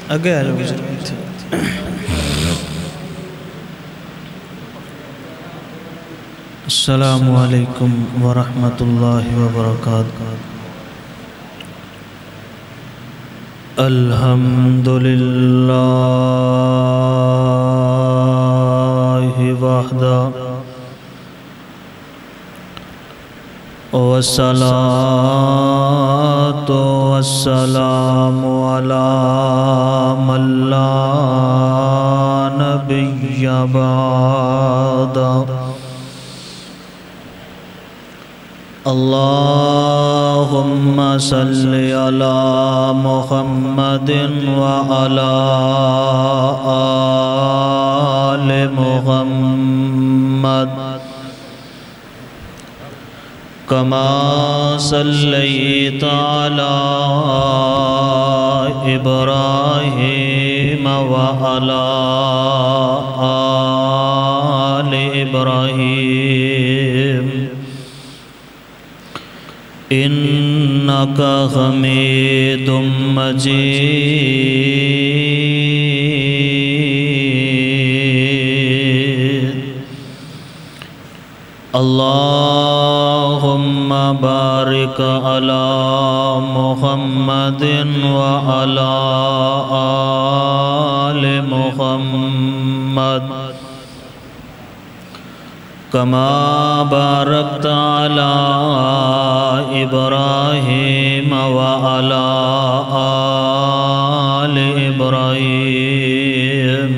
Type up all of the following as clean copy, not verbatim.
اگے آ جاؤ. السلام علیکم ورحمۃ اللہ وبرکاتہ. الحمد للہ وحدہ والصلاة والسلام علی من لا نبی بعدہ. اللہم صلی علی محمد وعلی آل محمد کما صلیت علی ابراہیم وعلی آل ابراہیم انکا حمید مجید. اللہم بارک علی محمد وعلی آل محمد کما بارکت علی ابراہیم وعلی آل ابراہیم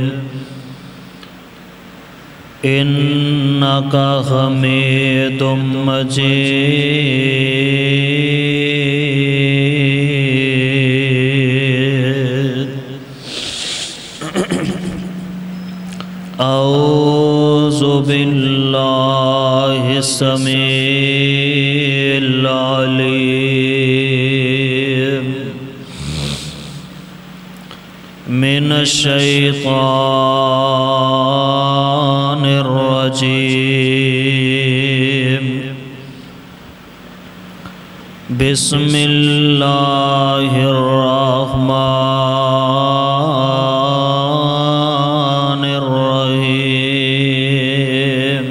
انکا حمید مجید. اعوذ باللہ السمیع العلیم من الشیطان الرجیم. بسم اللہ الرحمن الرحیم.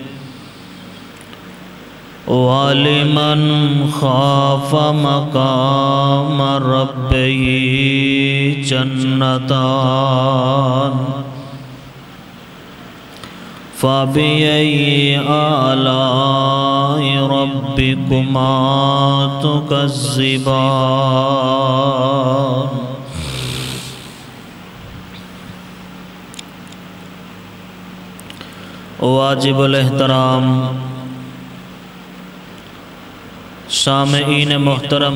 وَلِمَنْ خَافَ مَقَامَ رَبِّهِ جَنَّتَانِ فَبِأَيِّ آلَاءِ رَبِّكُمَا تُكَذِّبَانِ. واجب الاحترام سامعین محترم،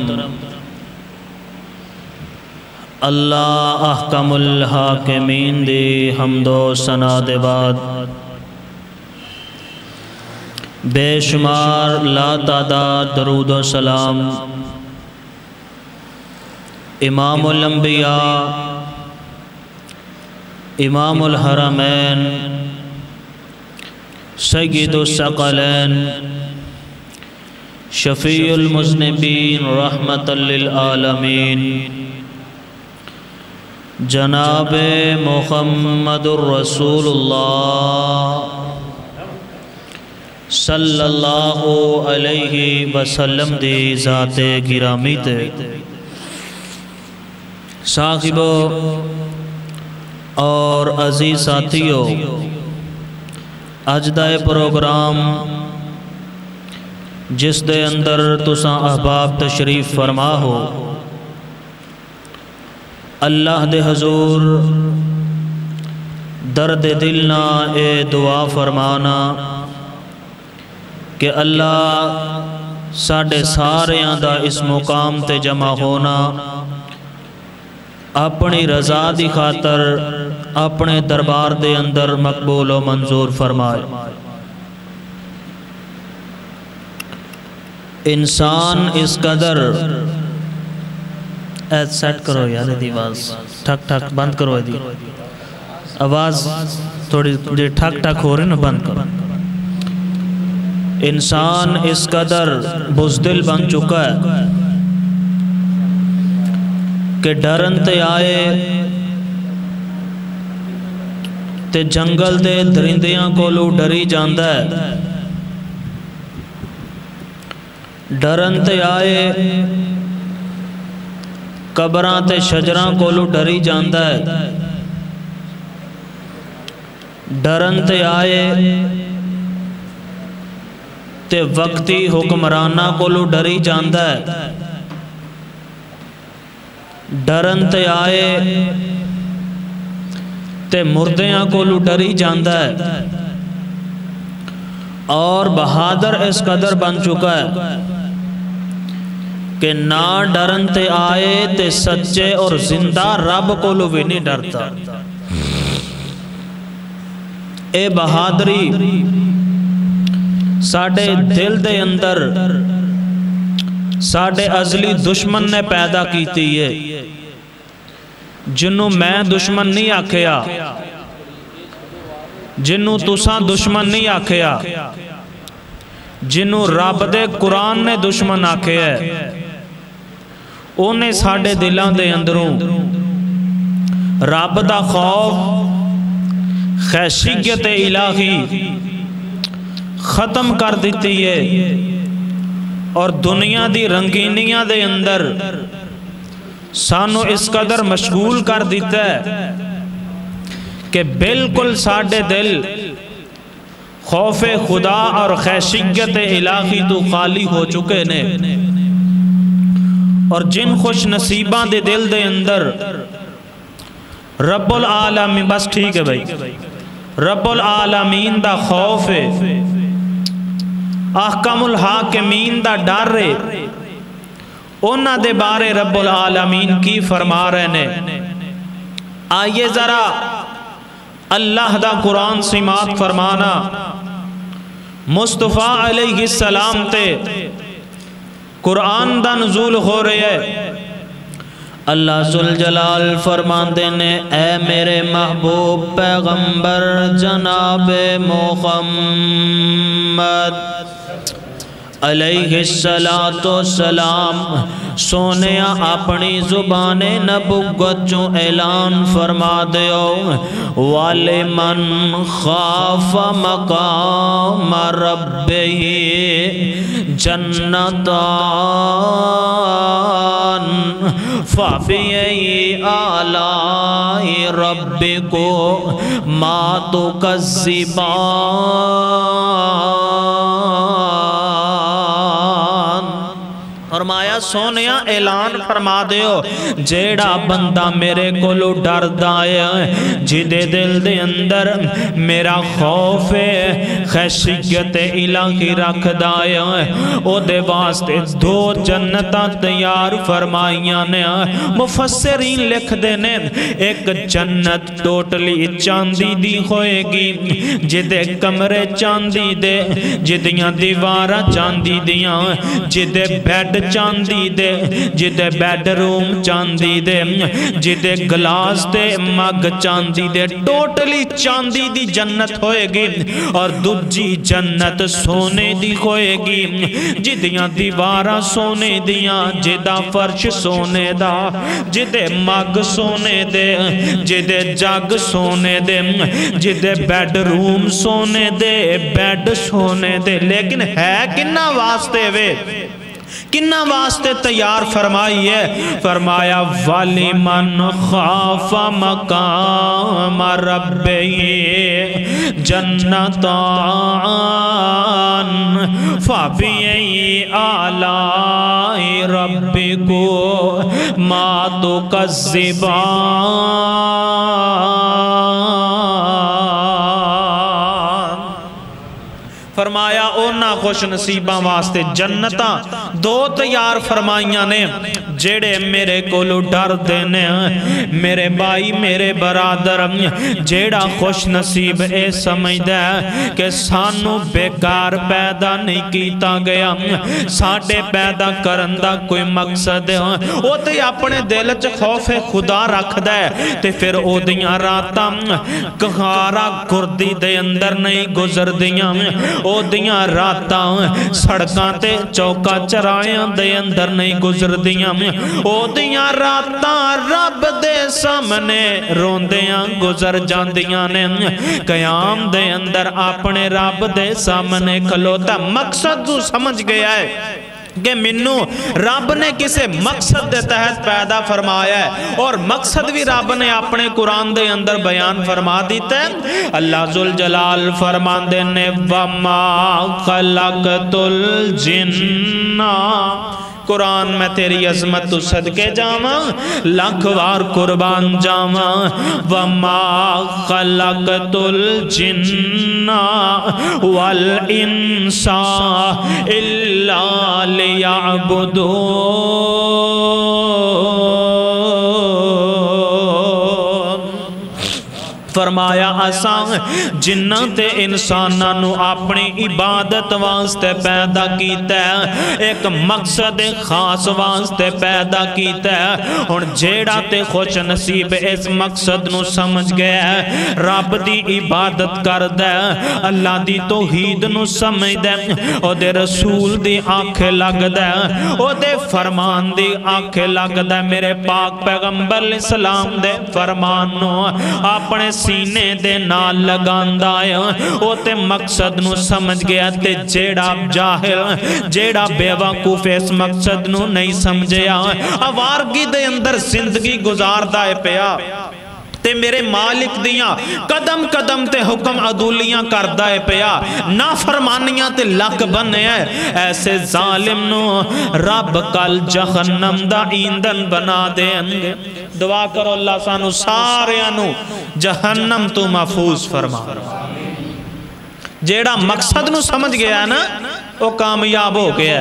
اللہ احکم الحاکمین دی حمد و ثنا دے بعد بے شمار لا تعداد درود و سلام امام الانبیاء امام الحرمین سید الثقلین شفیع المذنبین رحمت للعالمین جناب محمد الرسول اللہ صلی اللہ علیہ وسلم دی ذات گرامی تے صاحبو اور عزیز ساتھیو، اج دا پروگرام جس دے اندر تساں احباب تشریف فرما ہو، اللہ دے حضور درد دل نہ اے دعا فرمانا کہ اللہ ساڑھے ساریاں دا اس مقام تے جمع ہونا اپنی رضا دی خاطر اپنے دربار دے اندر مقبول و منظور فرمائے. انسان اس قدر سیٹ کرو یار دی آواز ٹھک ٹھک بند کرو دی آواز تھوڑی ٹھک ٹھک ہو رہی نا بند کرو. انسان اس قدر بزدل بن چکا ہے کہ ڈرن تے آئے تے جنگل دے درندیاں کولو ڈری جاندا ہے، ڈرن تے آئے قبراں تے شجراں کولو ڈری جاندا ہے، ڈرن تے آئے تے وقتی حکمرانہ کولو ڈری جاندا ہے، ڈرن تے آئے تے مردیاں کولو ڈری جاندا ہے، اور بہادر اس قدر بن چکا ہے کہ نہ ڈرن تے آئے تے سچے اور زندہ رب کولو بھی نہیں ڈرتا۔ اے بہادری ساڑھے دل دے اندر ساڑھے ازلی دشمن نے پیدا کیتی ہے، جنہوں میں دشمن نہیں آکھیا، جنہوں تساں دشمن نہیں آکھیا، جنہوں رب دے قرآن نے دشمن آکھے ہے، انہیں ساڑھے دلان دے اندروں رب دا خوف خیشیت الہی ختم کر دیتی ہے، اور دنیا دی رنگینیاں دے اندر سانو اس قدر مشغول کر دیتا ہے کہ بالکل ساڑھے دل خوف خدا اور خیشیت الہی تو خالی ہو چکے نے، اور جن خوش نصیبان دے دل دے اندر رب العالمین، بس ٹھیک ہے بھائی، رب العالمین دا خوف ہے، احکم الحاکمین دا ڈر ہے، انہاں دے بارے رب العالمین کی فرما رہے نے۔ آئیے ذرا اللہ دا قرآن سماعت فرمانا، مصطفیٰ علیہ السلام تے قرآن دا نزول ہو رہے ہے۔ اللہ ذوالجلال فرماندے نے، اے میرے محبوب پیغمبر جناب محمد علیہ السلام، سونیا اپنی زبان نبوت جو اعلان فرما دیو، وَلِمَنْ خَافَ مَقَامَ رَبِّهِ جَنَّتَانِ فَبِأَيِّ آلَاءِ رَبِّكُمَا تُكَذِّبَانِ۔ فرمایا سونیا اعلان فرما دیو، جیڑا بندہ میرے کولو ڈر دائے، جدے دل دے اندر میرا خوف خیشیت الہی رکھ دائے، او دے واسطے دو جنتاں تیار فرمائیاں نے۔ مفسرین لکھ دینے، ایک جنت ٹوٹلی چاندی دی ہوئے گی، جدے کمرے چاندی دے، جدیاں دیوارہ چاندی دیاں، جدے بیڈ چاندی دے، جدے بیڈ روم چاندی دے، جدے گلاس دے مگ چاندی دے، ٹوٹلی چاندی دی جنت ہوئے گی، اور دوجی جنت سونے دی ہوئے گی، جدیاں دیوارہ سونے دیاں، جدہ فرش سونے دا، جدے مگ سونے دے، جدے جگ سونے دے، جدے بیڈ روم سونے دے، بیڈ سونے دے، لیکن ہے کنہ واسطے وے، کنہ واسطے تیار فرمائی ہے؟ فرمایا وَلِمَنْ خَافَ مَقَامَ رَبِّهِ جَنَّتَانِ فَبِأَيِّ آلَاءِ رَبِّكُمَا تُكَذِّبَانِ۔ فرمایا اونا خوش نصیبہ واسطے جنتاں دو تیار فرمائیاں نے، جیڑے میرے کولو ڈر دینے، میرے بھائی میرے برادر، جیڑا خوش نصیب اے سمجھ دے کہ سانو بیکار پیدا نہیں کیتا گیا، ساڑھے پیدا کرندہ کوئی مقصد ہے، او تے اپنے دل چ خوف خدا رکھ دے، تے پھر او دیاں راتاں کہارا گردی دے اندر نہیں گزر دیاں، او دیاں راتاں سڑکاں تے چوکا چرائیاں دے اندر نہیں گزر دیاں، او دیاں راتاں رب दे सामने रोंदियां गुजर जांदियां ने। क़याम दे अंदर अपने रब दे सामने खलोता मकसद तू समझ गया है कि मैनू रब ने किसी मकसद के तहत पैदा फरमाया है और मकसद भी रब ने अपने कुरान के अंदर बयान फरमा दिता है। अल्लाह जुल जलाल फरमांदे ने वमा खलक़तुल जिन्ना, कुरान में तेरी अजमत तू सदके जावा लख वार कुर्बान जावा। वमा खलक़तुल जिन्ना वल इंसा इल्ला लियअबुदून। फरमाया असां जिन्ना ते इंसानां नू अपनी इबादत वास्ते पैदा कीता है, एक मकसद खास वास्ते पैदा कीता है। हुण जेड़ा ते खुश नसीब इस मकसद नू समझ गया है, रब दी इबादत करदा है, अल्लाह दी तौहीद नू समझदा है, ओदे रसूल दी आखे लगदा है, ओदे फरमान दी आखे लगदा है, मेरे पाक पैगंबर इस्लाम दे फरमान नू अपने सीने दे नाल लगांदा है, ओ ते मकसद नू समझ गया। ते जेड़ा जाहिल जेड़ा बेवकूफ इस मकसद नू नहीं समझया, आवारगी दे अंदर जिंदगी गुजारदा है पिया ते मेरे मालिक दियां कदम कदम ते हुक्म अदूलियां करदा है पिया, नाफरमानियां ते लक बने है। ऐसे जालिम नू रब कल जहन्नम दा ईंधन बना देंगे। दुआ करो अल्लाह सानू सारियां नू जहन्नम तो महफूज फरमा। जेड़ा मकसद नू समझ गया ना वो कामयाब हो गया।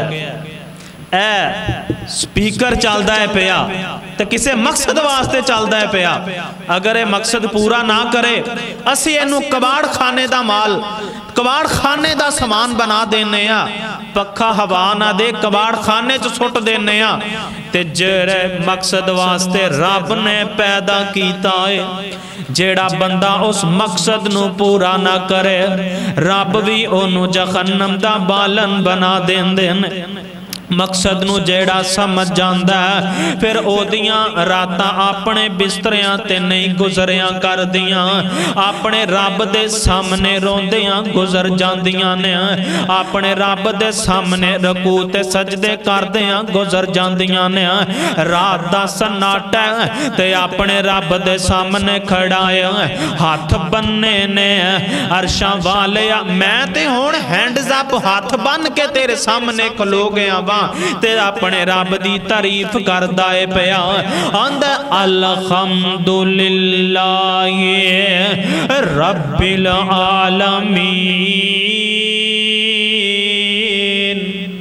ए स्पीकर चलता है पिया तो किसी मकसद वास्ते चलता है पिया, अगर ये मकसद पूरा ना करे असी इनू कबाड़ खाने का माल कबाड़ खाने का समान बना देने आ, पक्खा हवा ना दे कबाड़ खाने च सुट देने आ। ते जेड़े मकसद वास्ते रब ने पैदा कीता है, जेड़ा बंदा उस मकसद नू पूरा ना करे रब भी ओनू जहन्नम दा बालन बना देंदे ने। मकसद नू जेड़ा समझ जांदा है फिर ओदियां रातां अपने बिस्तरियां ते नहीं गुजरियां कर दियां, अपने रब दे सामने रोंदियां गुजर जांदियां ने, अपने रब दे सामने रकू ते सजदे करदियां गुजर जांदियां ने। रात दा सन्नाटा ते अपने रब दे सामने खड़ा है, हाथ बन्ने ने अरशां वाले, मैं ते हुण हैंड्स अप हाथ बन के तेरे सामने खलो गया वा ते अपने रब दी तारीफ करदा है पिया। आंदा अल्हम्दुलिल्लाह रब्बिल आलमीन,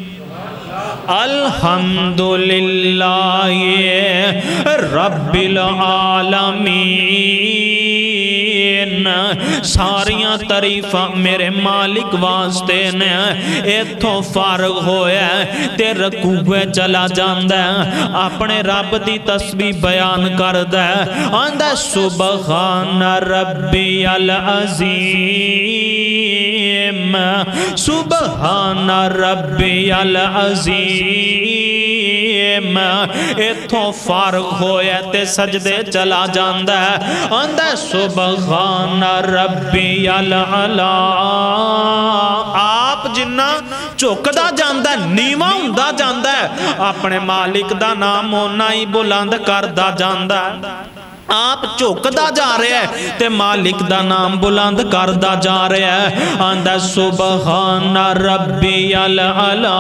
अल्हम्दुलिल्लाह रब्बिल आलमीन। सारियां तारीफा मेरे मालिक वास्ते ने। इथों फारग होया ते रकूए चला जांदा अपने रब दी तस्बीह बयान करदा, आंदा सुबहान रब्बियल अज़ीम, सुबहान रब्बियल अज़ीम। इथों फारग होया ते सजदे चला जांदा, आंदा सुबहान रब्बियल आला। आप जिन्ना झुकदा जांदा नीवा हुंदा जांदा अपने मालिक दा नाम उन्ना ही बुलंद करदा जांदा। आप झुकदा जा रहा है ते मालिक दा नाम बुलंद करदा जा रहा है। आंदा सुबहान रब्बियल आला,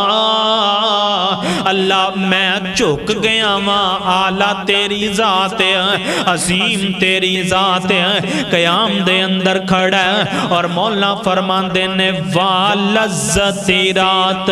अल्लाह मैं झुक गया वां, आला तेरी जात है, अजीम तेरी जात है। क़याम दे अंदर खड़ा है और मौला फरमांदे ने वा लज़्ज़ती रात,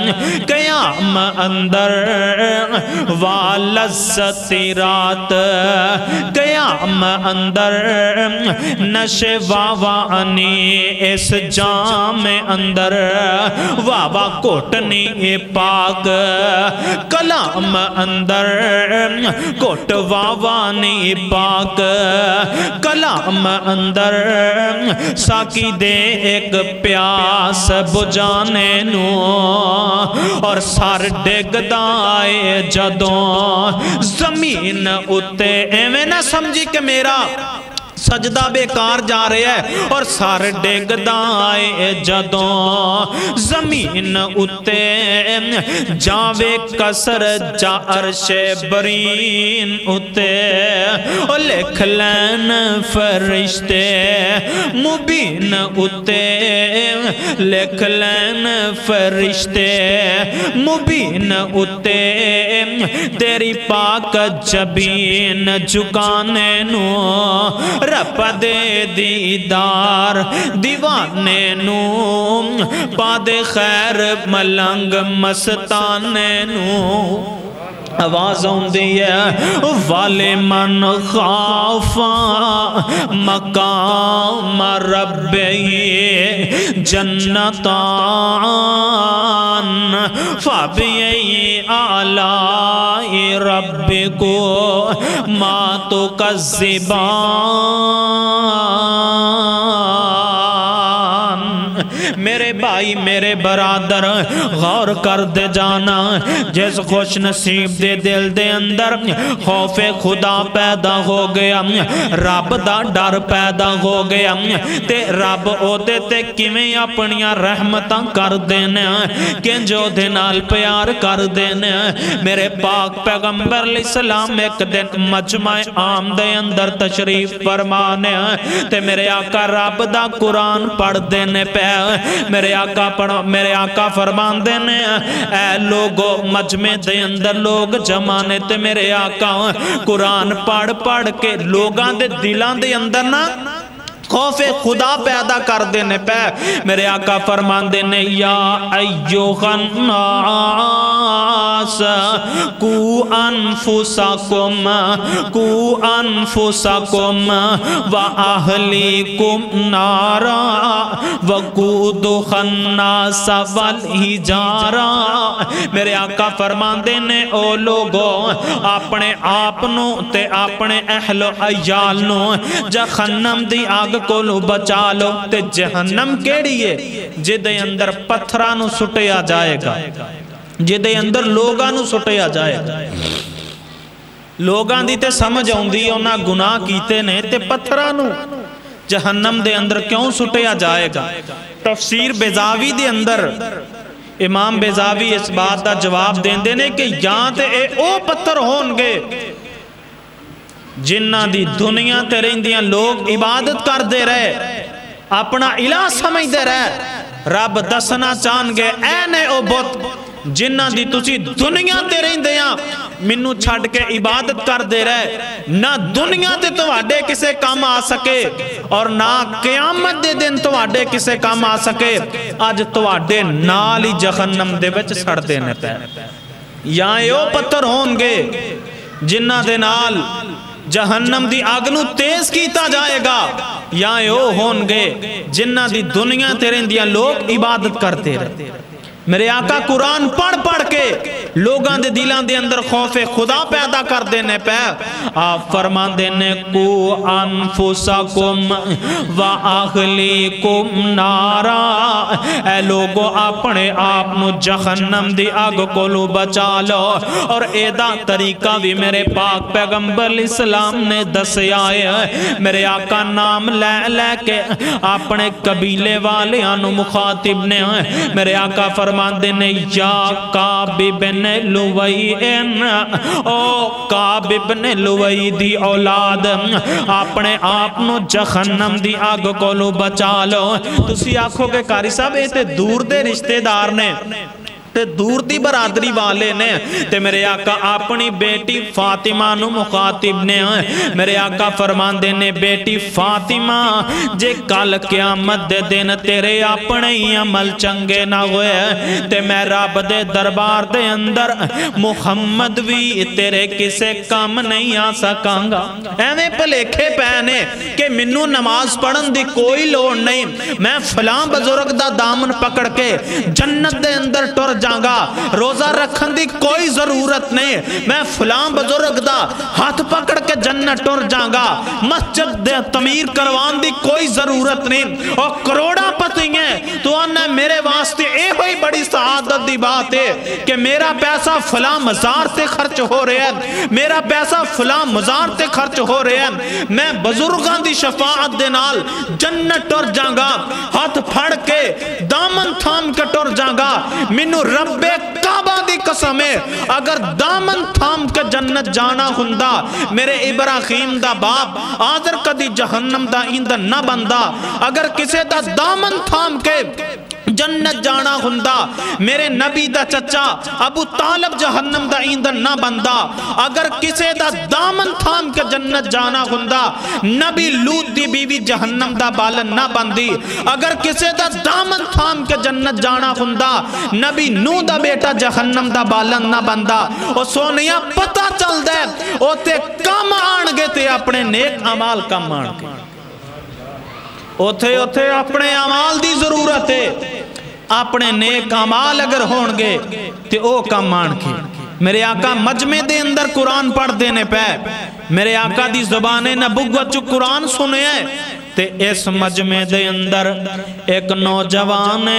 क़याम अंदर वा लज़्ज़ती रात, قیام اندر نشے واوانی اس جام اندر واوا کوٹنی پاک کلام اندر کوٹ واوانی پاک کلام اندر ساکی دے ایک پیاس بجانے نو اور سار ڈگ دائے جدوں زمین اتے ایویں نہ سمجھی کہ میرا سجدہ بیکار جا رہے ہے اور سار ڈگ دائے جدوں زمین اتے جاوے کسر جا عرش برین اتے اور لکھ لین فرشتے مبین اتے لکھ لین فرشتے مبین اتے تیری پاک جبین جھکانے نو رب دے دیدار دیوانے نو پا دے خیر ملنگ مستانے نو آواز ہوندی ہے والے من خافا مقام ربی جنتان فابی آلائی ربی کو ما تکذبان میرے بھائی میرے برادر غور کر دے جانا جس خوش نصیب دے دل دے اندر خوف خدا پیدا ہو گیا رب دا ڈر پیدا ہو گیا تے رب او دے تے کیویں اپنیاں رحمتاں کر دینے کہ جو دے نال پیار کر دینے میرے پاک پیغمبر علیہ السلام ایک دن مجمع عام دے اندر تشریف فرمانے تے میرے آقا رب دا قرآن پڑھ دینے پہ میرے آقا فرمان دینے اے لوگو مجمع دے اندر لوگ جمانے تے میرے آقا قرآن پڑھ کے لوگاں دے دلان دے اندر نا خوف خدا پیدا کر دینے پہ میرے آقا فرمان دینے یا ایوہ الناس کو انفسکم و اہلیکم نارا وقودها الناس والحجارہ میرے آقا فرمان دینے او لوگو اپنے آپنوں تے اپنے اہل و عیال نو جہنم دی آگ کولو بچا لو تے جہنم کیڑی ہے جدے اندر پتھرانو سٹیا جائے گا جدے اندر لوگانو سٹیا جائے گا لوگان دی تے سمجھ آؤندی اونا گناہ کیتے نے تے پتھرانو جہنم دے اندر کیوں سٹیا جائے گا تفسیر بیضاوی دے اندر امام بیضاوی اس بات دا جواب دین دینے کہ یہاں تے او پتھر ہونگے جنہ دی دنیا تے رہندیاں لوگ عبادت کر دے رہے اپنا الہ سمجھ دے رہے رب دسنا چاہن گے اینے او بت جنہ دی تسی دنیا تے رہندیاں منو چھڑ کے عبادت کر دے رہے نہ دنیا تے تواڈے کسے کام آ سکے اور نہ قیامت دے دن تواڈے کسے کام آ سکے آج تواڈے نالی جہنم دے وچ سڑ دینے پہ یہاں او پتھر ہونگے جنہ دے نال جہنم دی آگنو تیز کیتا جائے گا یا او ہونگے جنہ دی دنیا تیرین دیا لوگ عبادت کرتے رہے میرے آقا قرآن پڑھ کے لوگاں دے دلان دے اندر خوف خدا پیدا کر دینے پہ آپ فرمان دینے کو انفسکم و اہلیکم نارا اے لوگو اپنے آپنو جہنم دی آگ کولو بچا لو اور ایدہ طریقہ بھی میرے پاک پیغمبر علیہ السلام نے دسے آئے میرے آقا نام لے کے اپنے قبیلے والے آنو مخاطب نے میرے آقا فرمان دینے یا کعب بن لوئی او کعب بن لوئی دی اولاد اپنے آپنو جہنم دی آگ کولو بچا لو تسی آنکھوں کے کاری صاحب ایتے دور دے رشتہ دار نے تے دور دی برادری والے نے تے میرے آقا اپنی بیٹی فاطمہ نو مخاطب نے میرے آقا فرماندے نے بیٹی فاطمہ جے کل قیامت دے دن تیرے اپنے ہی عمل چنگے نہ ہوئے تے میں رب دے دربار دے اندر محمد بھی تیرے کسے کام نہیں آ سکاں گا ایویں پلیکھے پہنے کہ منو نماز پڑھن دی کوئی لوڑ نہیں میں فلاں بزرگ دا دامن پکڑ کے جنت دے اندر ٹر جاؤں گا روزہ رکھن دی کوئی ضرورت نہیں میں فلاں بزرگ دا ہاتھ پکڑ کے جنت ٹر جاؤں گا مسجد دے تعمیر کروان دی کوئی ضرورت نہیں اور کروڑا پتی ہیں تو انہیں میرے واسطے اے ہوئی بڑی سعادت دی بات ہے کہ میرا پیسہ فلاں مزار تے خرچ ہو رہے ہیں میرا پیسہ فلاں مزار تے خرچ ہو رہے ہیں میں بزرگاں دی شفاعت دے نال جنت ٹر جاؤں گا ہاتھ پھڑ کے دامن تھام کے ٹر جاؤں گا منو رب کعبہ دی قسم ہے اگر دامن تھام کے جنت جانا ہندا میرے ابراہیم دا باپ آدر کدی جہنم دا ایندھن نہ بندا اگر کسے دا دامن تھام کے جنت جانا ہندا میرے نبی دا چچا ابو طالب جہنم دا ایندھن نہ بندا اگر کسے دا دامن تھام کے جنت جانا ہندا نبی لوط دی بیوی جہنم دا بالن نہ بندی اگر کسے دا دامن تھام کے جنت جانا ہندا نبی نو دا بیٹا جہنم دا بالن نہ بندا او سونیا پتہ چل دے او تے کم آن گے تے اپنے نیک عمال کم آن گے اوتھے اپنے عمال دی ضرورت ہے اپنے نیک عمال اگر ہون گے تے او کم آن کے میرے آقا مجمع دے اندر قرآن پڑھ دینے پہ میرے آقا دی زبان نبوت جو قرآن سنے ہیں تے اس مجمع دے اندر ایک نوجوان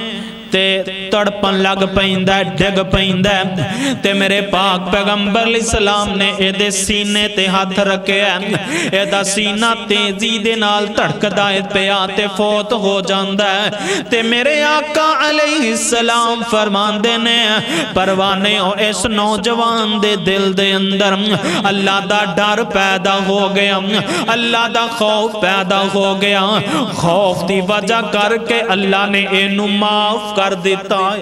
تے تڑپن لگ پہندہ ڈگ پہندہ تے میرے پاک پیغمبر علیہ السلام نے اے دے سینے تے ہاتھ رکھے ہیں اے دا سینہ تیزی دے نال تڑک دائت پہ آتے فوت ہو جاندہ ہے تے میرے آقا علیہ السلام فرمان دینے پروانے ہو اس نوجوان دے دل دے اندر اللہ دا ڈر پیدا ہو گیا اللہ دا خوف پیدا ہو گیا خوف دی وجہ کر کے اللہ نے اینو معاف کر دیتا ہے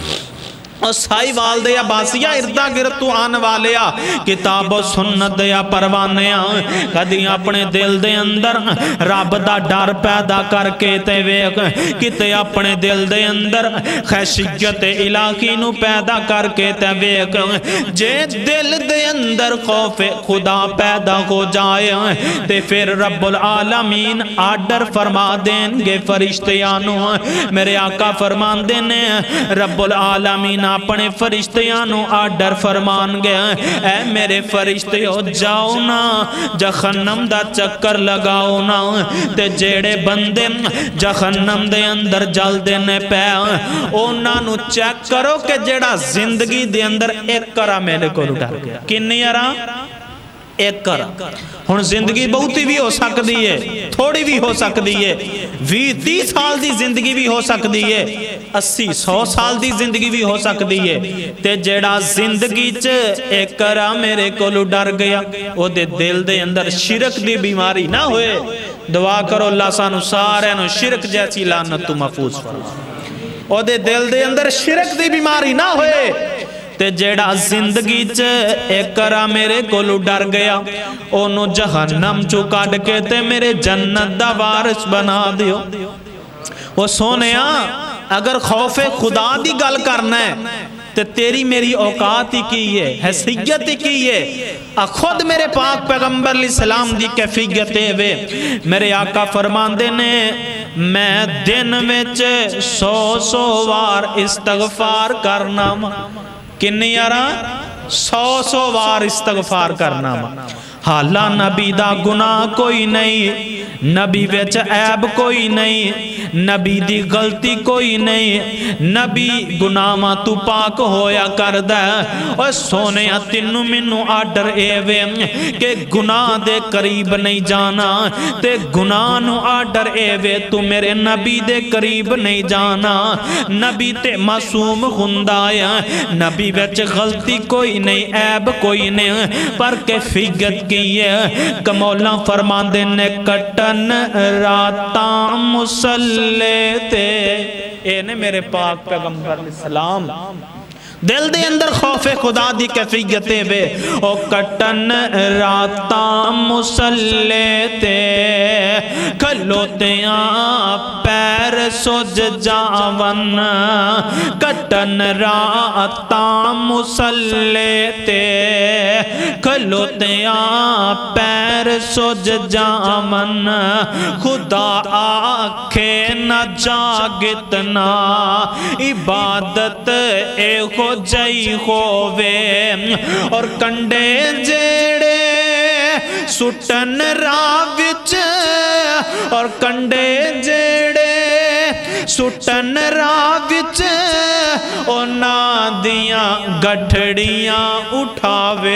اور سائی والدے یا باسیہ اردہ گرتو آن والیا کتاب و سنت یا پروانیا کدی اپنے دل دے اندر رب دا ڈر پیدا کر کے تے ویک کتے اپنے دل دے اندر خیشیت الہی نو پیدا کر کے تے ویک جے دل دے اندر خوف خدا پیدا ہو جائے تے پھر رب العالمین آرڈر فرما دیں گے فرشتیانو میرے آقا فرمان دینے رب العالمین اپنے فرشتیانو آرڈر فرمان گیا اے میرے فرشتیو جاؤ نا جہنم دا چکر لگاؤ نا تے جیڑے بندے جہنم دے اندر جل دینے پہ اونا نو چیک کرو کہ جیڑا زندگی دے اندر ایک کرا میرے کو ڈر گیا کنی ارا ایک کرا ہن زندگی بہتی بھی ہو سکتی ہے تھوڑی بھی ہو سکتی ہے 20-30 سال دی زندگی بھی ہو سکتی ہے 80-100 سال دی زندگی بھی ہو سکتی ہے تے جیڑا زندگی چ ایک کرا میرے کو ڈر گیا او دے دل دے اندر شرک دی بیماری نہ ہوئے دعا کرو اللہ سانو سارے نو شرک جیسی لعنت تو محفوظ فرما او دے دل دے اندر شرک دی بیماری نہ ہوئے تے جیڑا زندگی چ ایک کرا میرے کولو ڈر گیا اونو جہنم چو کاٹ کے تے میرے جنت دا وارث بنا دیو وہ سونیا اگر خوف خدا دی گل کرنا ہے تے تیری میری اوقات ہی کی ہے حیثیت ہی کی ہے خود میرے پاک پیغمبر علیہ السلام دی کیفیت ہے میرے آقا فرمان دینے میں دن وچ 100 وار استغفار کرنا کنی یارا 100 وار استغفار کرنا حالا نبی دا گناہ کوئی نہیں نبی ویچ عیب کوئی نہیں نبی دی غلطی کوئی نہیں نبی گناہ ما تو پاک ہویا کردہ اور سونے تینو منو آڈر ایوے کہ گناہ دے قریب نہیں جانا تے گناہ نو آڈر ایوے تو میرے نبی دے قریب نہیں جانا نبی تے معصوم ہندایا نبی ویچ غلطی کوئی نہیں عیب کوئی نہیں پر کیفیت کیے کمولا فرمان دینے کٹن راتاں مسلے تے اے نے میرے پاک پیغمبر علیہ السلام دل دے اندر خوف خدا دی کیفیتیں وے او کٹن راتاں مسلے تے کھلوتیاں پیر سج جاون کٹن راتاں مسلے تے کھلوتیاں پیر سج جاون خدا آکھے نہ جاگتنا عبادت اے خود جائی خووے اور کنڈے جیڑے سٹن راوچ اور کنڈے جیڑے سٹن راوچ اونا دیاں گٹھڑیاں اٹھاوے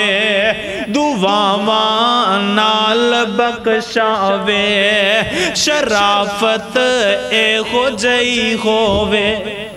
دعاواں نال بخشاوے شرافت اے خو جائی خووے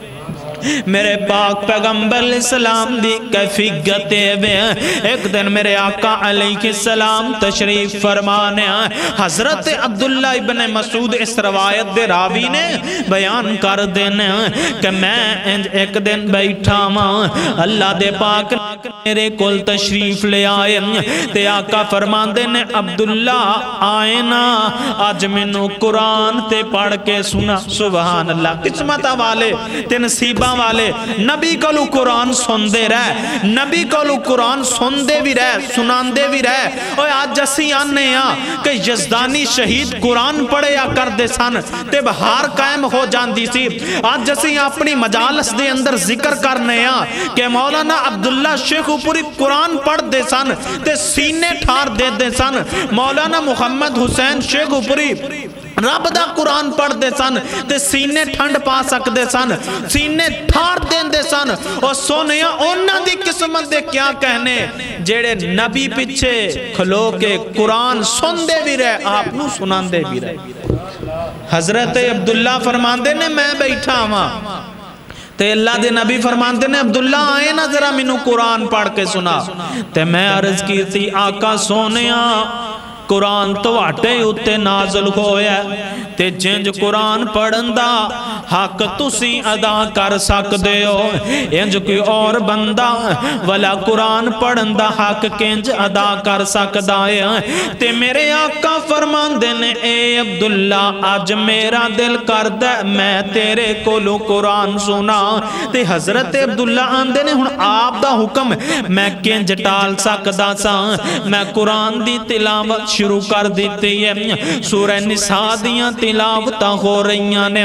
میرے پاک پیغمبر علیہ السلام دی کیفیت میں ایک دن میرے آقا علیہ السلام تشریف فرمانے حضرت عبداللہ ابن مسعود اس روایت دے راوی نے بیان کر دینے کہ میں ایک دن بیٹھا ماں اللہ دے پاک میرے کول تشریف لے آئے تے آقا فرمان دینے عبداللہ آئینا آج منو قرآن تے پڑھ کے سنا سبحان اللہ قسمت والے تے نصیبہ والے نبی کولو قرآن سن دے رہے نبی کولو قرآن سن دے بھی رہے سنان دے بھی رہے اور آج جسی آنے کہ یزدانی شہید قرآن پڑھے یا کر دے سن تے بہار قائم ہو جان دی سی آج جسی اپنی مجالس دے اندر ذکر کرنے کہ مولانا عبداللہ شیخ پوری قرآن پڑھ دے سن تے سینے ٹھار دے دے سن مولانا محمد حسین شیخ پوری رب دا قرآن پڑھ دے سن تے سینے ٹھنڈ پا سک دے سن سینے ٹھار دین دے سن اور سونیا اونا دی قسمت دے کیا کہنے جیڑے نبی پچھے کھلو کے قرآن سن دے بھی رہے آپ نو سنان دے بھی رہے حضرت عبداللہ فرمان دے نے میں بیٹھا ہوا تے اللہ دے نبی فرمان دے نے عبداللہ آئے نا ذرا منو قرآن پڑھ کے سنا تے میں عرض کی تھی آقا سونیا قرآن تو آٹے اتے نازل ہویا تے جنج قرآن پڑھندا حق تسی ادا کر سکدے ہو انج کوئی اور بندہ والا قرآن پڑھندا حق کنج ادا کر سکدا ہے تے میرے آقا فرمان دینے اے عبداللہ آج میرا دل کردہ میں تیرے کولو قرآن سنا تے حضرت عبداللہ آندے نے ہن آپ دا حکم میں کنج ٹال سکدا سا میں قرآن دی تلاوت شروع کر دیتی ہے سورہ نساء دیاں تلاوتاں ہو رہیاں نے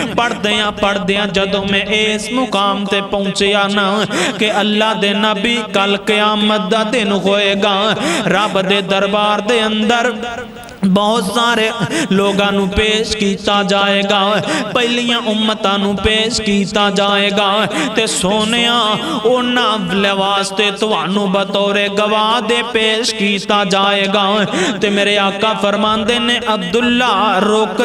پڑھ دیاں جدوں میں اس مقام تے پہنچیا نا کہ اللہ دے نبی کل قیامت دا دن ہوئے گا رب دے دربار دے اندر بہت سارے لوگانو پیش کیتا جائے گا پہلیاں امتانو پیش کیتا جائے گا تے سونیاں اونا لواستے توانو بطور گواہ دے پیش کیتا جائے گا تے میرے آقا فرمان دے نے عبداللہ رک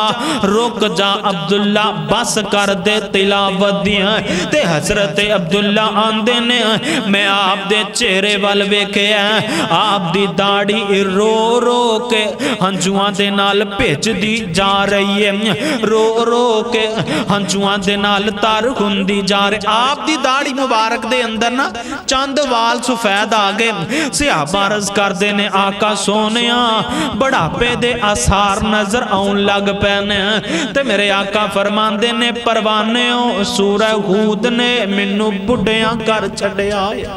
جا عبداللہ بس کر دے تلاوت دیاں تے حضرت عبداللہ آن دے نے میں آپ دے چہرے والوے کے ہیں آپ دی داڑی رو رو کے ہنجوان دے نال پیچ دی جا رہی ہے رو رو کے ہنجوان دے نال تار ہندی جا رہی آپ دی داڑی مبارک دے اندر نا چاند وال سفید آگے صحابہ عرض کر دینے آقا سونیاں بڑا پہ دے اثار نظر آن لگ پینے تے میرے آقا فرمان دینے پروانیوں سورہ ہود نے منو بڑھیاں کر چھڑے آئے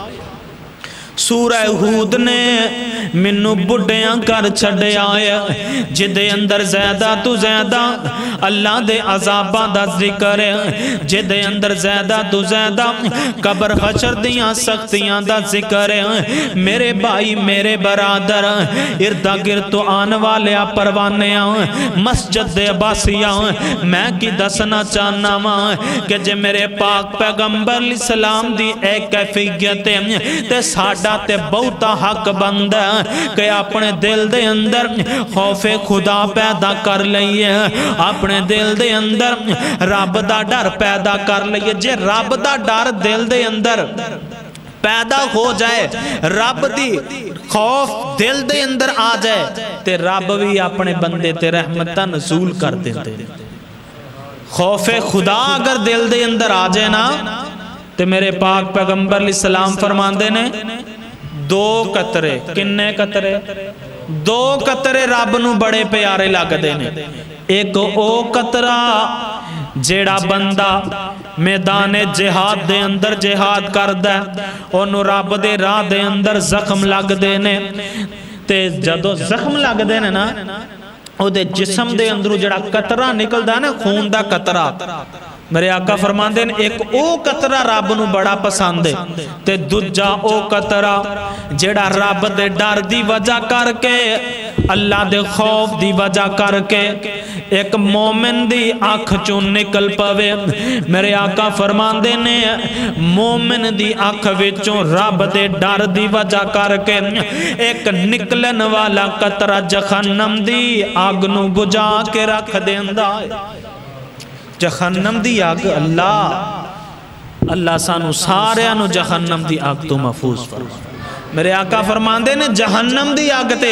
سورہ ہود نے منو بڑھیاں کر چھڑے آیا جدے اندر زیادہ تو زیادہ اللہ دے عذابہ دا ذکر ہے جدے اندر زیادہ تو زیادہ قبر حشر دیاں سختیاں دا ذکر ہے میرے بھائی میرے برادر اردہ گرتو آن والے پروانیاں مسجد دے عباسیاں میں کی دسنا چاہنا ماں کہ جے میرے پاک پیغمبر علیہ السلام دی ایک کیفیت تے ساڑھا تے بہتا حق بند ہے کہ اپنے دل دے اندر خوف خدا پیدا کر لئیے اپنے دل دے اندر رب دا ڈر پیدا کر لئیے جے رب دا ڈر دل دے اندر پیدا ہو جائے رب دی خوف دل دے اندر آ جائے تے رب بھی اپنے بندے تے رحمتہ نزول کر دیتے خوف خدا اگر دل دے اندر آ جائے نا تو میرے پاک پیغمبر علیہ السلام فرماندے نے دو قطرے کنے قطرے دو قطرے رب نو بڑے پیارے لگدے نے ایک او قطرہ جیڑا بندہ میدان جہاد دے اندر جہاد کردہ انہوں رب دے راہ دے اندر زخم لگ دے نے تے جدو زخم لگ دے نے نا او دے جسم دے اندرو جڑا قطرہ نکل دا نا خون دا قطرہ میرے آقا فرمان دے ایک او قطرہ رب نو بڑا پسند ہے تے دوجا او قطرہ جڑا رب دے ڈر دی وجہ کر کے اللہ دے خوف دی وجہ کر کے ایک مومن دی آنکھ چون نکل پوے میرے آقا فرمان دے نے مومن دی آنکھ وچوں رب دے ڈر دی وجہ کر کے ایک نکلن والا قطرہ جہنم دی آگ نو بجا کے رکھ دیندا جہنم دی آگ اللہ سانو سارے انو جہنم دی آگ تو محفوظ فرما میرے آقا فرمان دے نے جہنم دی آگ تے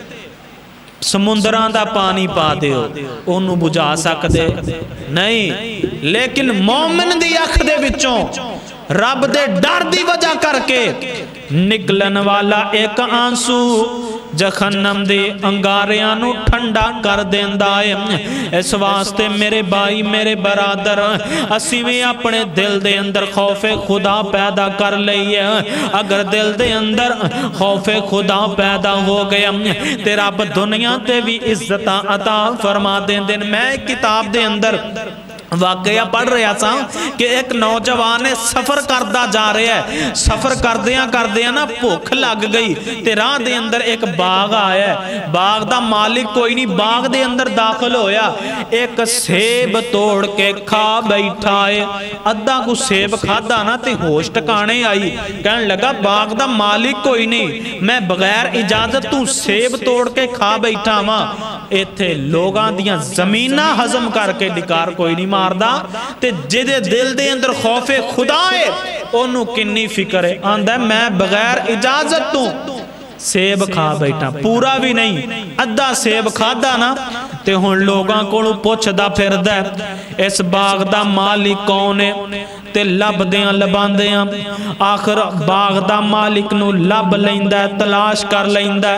سمندران دا پانی پا دے ہو انہوں بجا سکتے نہیں لیکن مومن دی آنکھ دے وچوں رب دے ڈر دی وجہ کر کے نکلن والا ایک آنسو جہنم دے انگاریاں نو ٹھنڈا کر دیندا ہے اس واسطے میرے بھائی میرے برادر اسی بھی اپنے دل دے اندر خوف خدا پیدا کر لئیے اگر دل دے اندر خوف خدا پیدا ہو گیا تے رب دنیا تے بھی عزتاں عطا فرما دین میں کتاب دے اندر واقعہ پڑھ رہا تھا کہ ایک نوجوان سفر کردہ جا رہا ہے سفر کردیاں نا بھوک لگ گئی تے راہ دے اندر ایک باغ آیا ہے باغ دا مالک کوئی نہیں باغ دے اندر داخل ہویا ایک سیب توڑ کے کھا بیٹھا ہے ادھا کو سیب کھادا نا تے ہوش ٹکانے آئی کہنے لگا باغ دا مالک کوئی نہیں میں بغیر اجازت تو سیب توڑ کے کھا بیٹھا ماں ایتھے لوگاں دیاں زمینہ ہضم کر کے ڈکار کوئی نہیں ماردہ تے جدے دل دے اندر خوف خدا ہے انہوں کنی فکر ہے آندہ میں بغیر اجازت تو سیب کھا بیٹھا پورا بھی نہیں ادھا سیب کھادا نا تے ہن لوگاں کو پوچھ دا پھر دے اس باغ دا مالک کون ہے تے لب دیاں لبان دیاں آخر باغ دا مالک نو لب لیندہ تلاش کر لیندہ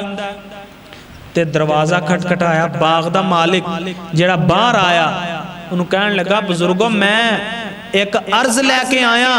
تے دروازہ کھٹ کھٹایا باغ دا مالک جیڑا باہر آیا انہوں کہنے لگا بزرگوں میں ایک عرض لے کے آیا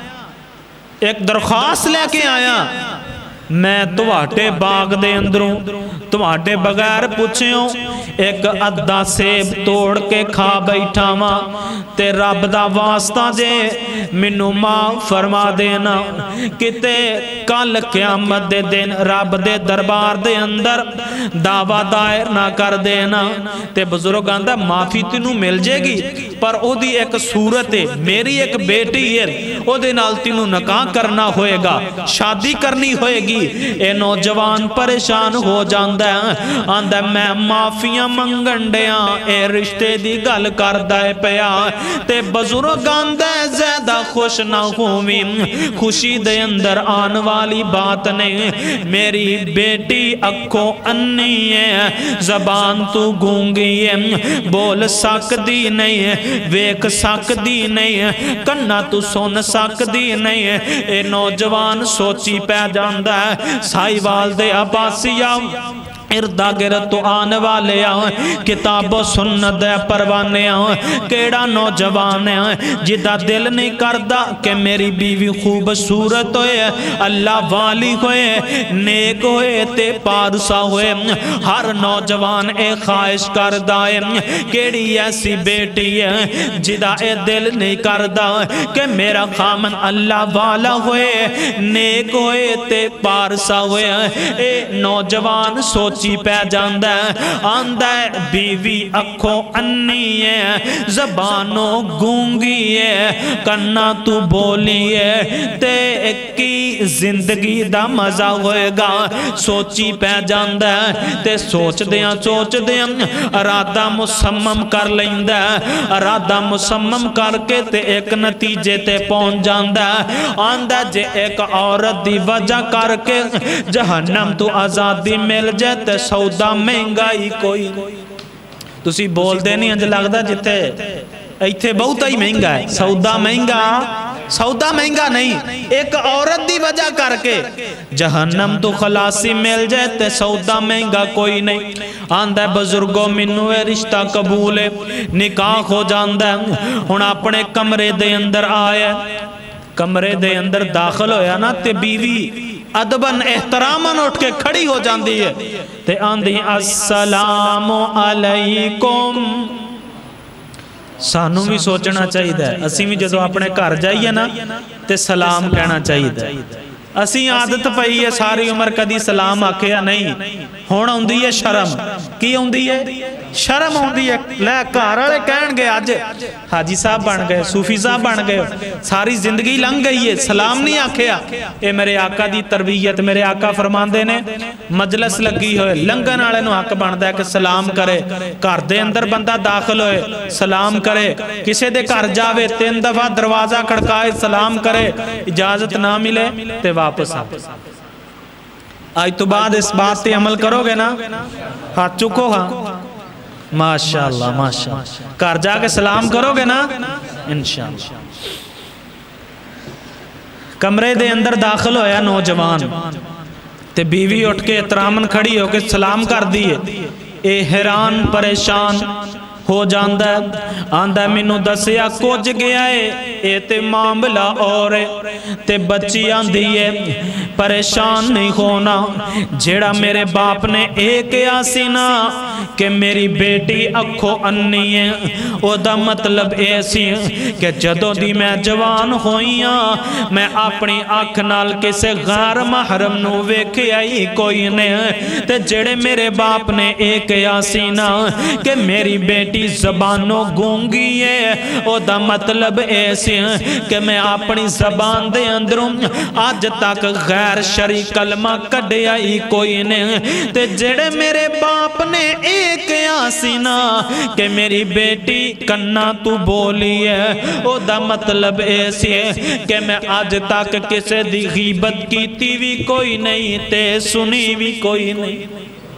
ایک درخواست لے کے آیا میں تواٹے باغ دے اندروں تواٹے بغیر پوچھیں ایک ادھا سیب توڑ کے کھا بیٹھا ماں تے رب دا واسطہ جے منو ماں فرما دینا کتے کل قیامت دے دن رب دے دربار دے اندر دعویٰ دائر نہ کر دینا تے بزرگان دا معافی تینوں مل جے گی پر او دی ایک صورت ہے میری ایک بیٹی ہے او دے نال تینوں نکاح کرنا ہوئے گا شادی کرنی ہوئے گی اے نوجوان پریشان ہو جاندہ ہے آندہ میں معافیاں منگنڈیاں اے رشتے دی گل کردائے پیا تے بزرگان دے زیادہ خوش نہ ہوئی خوشی دے اندر آن والی بات نہیں میری بیٹی اکھوں انی ہے زبان تو گونگی ہے بول سک دی نہیں ہے ویک سک دی نہیں ہے کنہ تو سن سک دی نہیں ہے اے نوجوان سوچی پہ جاندہ ہے سائیوال دے عباسیہ اردہ گرد تو آنے والے آئیں کتاب و سنت دے پروانے آئیں کیڑا نوجوان آئیں جدہ دل نہیں کردہ کہ میری بیوی خوبصورت ہوئے اللہ والی ہوئے نیک ہوئے تے پارسا ہوئے ہر نوجوان اے خواہش کردہ ہے کیڑی ایسی بیٹی ہے جدہ اے دل نہیں کردہ کہ میرا خامن اللہ والا ہوئے نیک ہوئے تے پارسا ہوئے اے نوجوان سوچ چی پہ جاندہ ہے آندہ ہے بیوی اکھوں انی ہے زبانوں گونگی ہے کنہ تو بولی ہے تے کی زندگی دا مزہ ہوئے گا سوچی پہ جاندہ ہے تے سوچ دیاں ارادہ مسمم کر لیندہ ہے ارادہ مسمم کر کے تے ایک نتیجے تے پہنچ جاندہ ہے آندہ جے ایک عورت دی وجہ کر کے جہنم تو آزادی مل جائے سودا مہنگائی کوئی تسی بول دے نہیں انج لگدا جتے ایتھے بہت ہی مہنگا ہے سودا مہنگا نہیں ایک عورت دی وجہ کر کے جہنم تو خلاصی مل جائے تے سودا مہنگا کوئی نہیں آندہ بزرگوں منو اے رشتہ قبول ہے نکاح ہو جاندہ ہن اپنے کمرے دے اندر آیا کمرے دے اندر داخل ہویا نا تے بیوی ادباً احتراماً اٹھ کے کھڑی ہو جاندی ہے تے آندھی السلام علیکم سانوں بھی سوچنا چاہیے ہے اسی بھی جدو اپنے گھر جائیے نا تے سلام کہنا چاہیے ہے اسی عادت پئی ہے ساری عمر کدی سلام آکھیا نہیں ہون ہوندی ہے شرم کی ہوندی ہے شرم ہوندی ہے لے گھر والے کہن گے اج حاجی صاحب بن گئے صوفی صاحب بن گئے ساری زندگی لنگ گئی ہے سلام نہیں آکھیا اے میرے آقا دی تربیت میرے آقا فرماندے نے مجلس لگی ہوئے لنگن والے نو حق بندا ہے کہ سلام کرے گھر دے اندر بندہ داخل ہوئے سلام کرے کسے دے گھر جاوے 3 دفعہ دروازہ کھڑکائے سلام کرے اجازت نہ ملے تے واپس آ آج تو بعد اس بات تے عمل کرو گے نا ہاتھ چکو ہاں ماشاءاللہ ماشاءاللہ گھر جا کے سلام کرو گے نا انشاءاللہ کمرے دے اندر داخل ہویا نوجوان تے بیوی اٹھ کے احتراماً کھڑی ہو کے سلام کر دیئے اے حیران پریشان ہو جاندہ ہے آندہ منو دسیا کچھ گیا ہے اے تے معاملہ اور تے بچی آندھی ہے پریشان نہیں ہونا جیڑا میرے باپ نے ایک آسی نا کہ میری بیٹی اکھو انی ہے او دا مطلب ایسی ہے کہ جدو دی میں جوان ہوئیاں میں اپنی اکھ نال کسے غیر محرم نو ویکھے آئی کوئی نہیں تے جیڑے میرے باپ نے ایک آسی نا کہ میری بیٹی زبانوں گونگی ہے او دا مطلب ایسی ہے کہ میں اپنی زبان دے اندروں آج تک غیر شرعی کلمہ کڈے آئی کوئی نہیں تے جڑے میرے باپ نے ایک آسی نا کہ میری بیٹی کنا تو بولی ہے او دا مطلب ایسی ہے کہ میں آج تک کسے دی غیبت کیتی بھی کوئی نہیں تے سنی بھی کوئی نہیں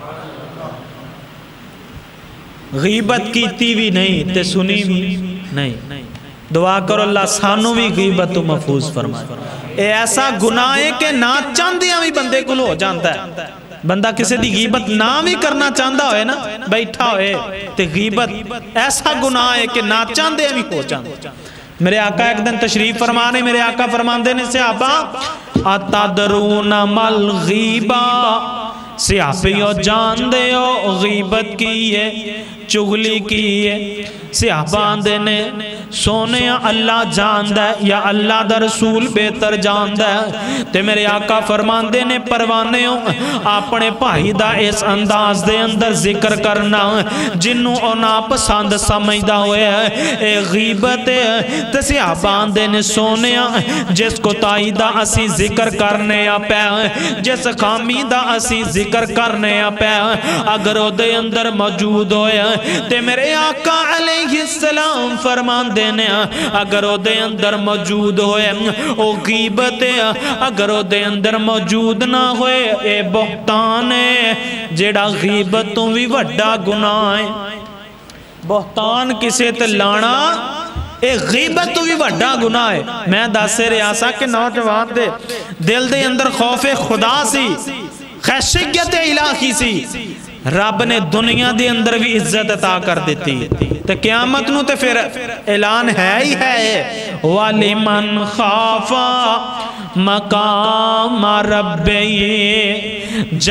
غیبت کیتی بھی نہیں تے سنی بھی نہیں دعا کرو اللہ سانو بھی غیبت تو محفوظ فرمائے اے ایسا گناہ ہے کہ نہ چاندیاں بھی بندے کو ہو جانتا ہے بندہ کسی دی غیبت نہ بھی کرنا چاندہ ہوئے نا بیٹھا ہوئے تے غیبت ایسا گناہ ہے کہ نہ چاندیاں بھی ہو جانتا میرے آقا ایک دن تشریف فرمانے میرے آقا فرمان دینے سے آبا اتدرون مل غیبہ سیاپیو جان دے ہو غیبت کیے چغلی کیے سیاپان دینے سونے اللہ جان دے یا اللہ دا رسول بہتر جان دے تے میرے آقا فرمان دینے پروانے ہوں اپنے بھائی دا اس انداز دے اندر ذکر کرنا جنوں او ناپسند سمجھدا ہوئے اے غیبت تے سیاپان دینے سونے جس کو تائی دا اسی ذکر کرنے یا پہ جس خامی دا اسی ذکر کرنے یا پہ اگر او دے اندر موجود ہوئے تے میرے آقا علیہ السلام فرمان دینے اگر او دے اندر موجود ہوئے او غیبت اگر او دے اندر موجود نہ ہوئے اے بہتان ہے جیڑا غیبتوں بھی وڈا گناہ ہے بہتان کسے تے لانا اے غیبت تو بھی وڈا گناہ ہے میں داسے ریاسا کہ نوجوان دے دل دے اندر خوف خدا سی خیشیت الہی سی رب نے دنیا دے اندر بھی عزت عطا کر دیتی تے قیامت نو تے پھر اعلان ہے ہی ہے وَلِمَنْ خَافَ مَقَامَ رَبِّهِ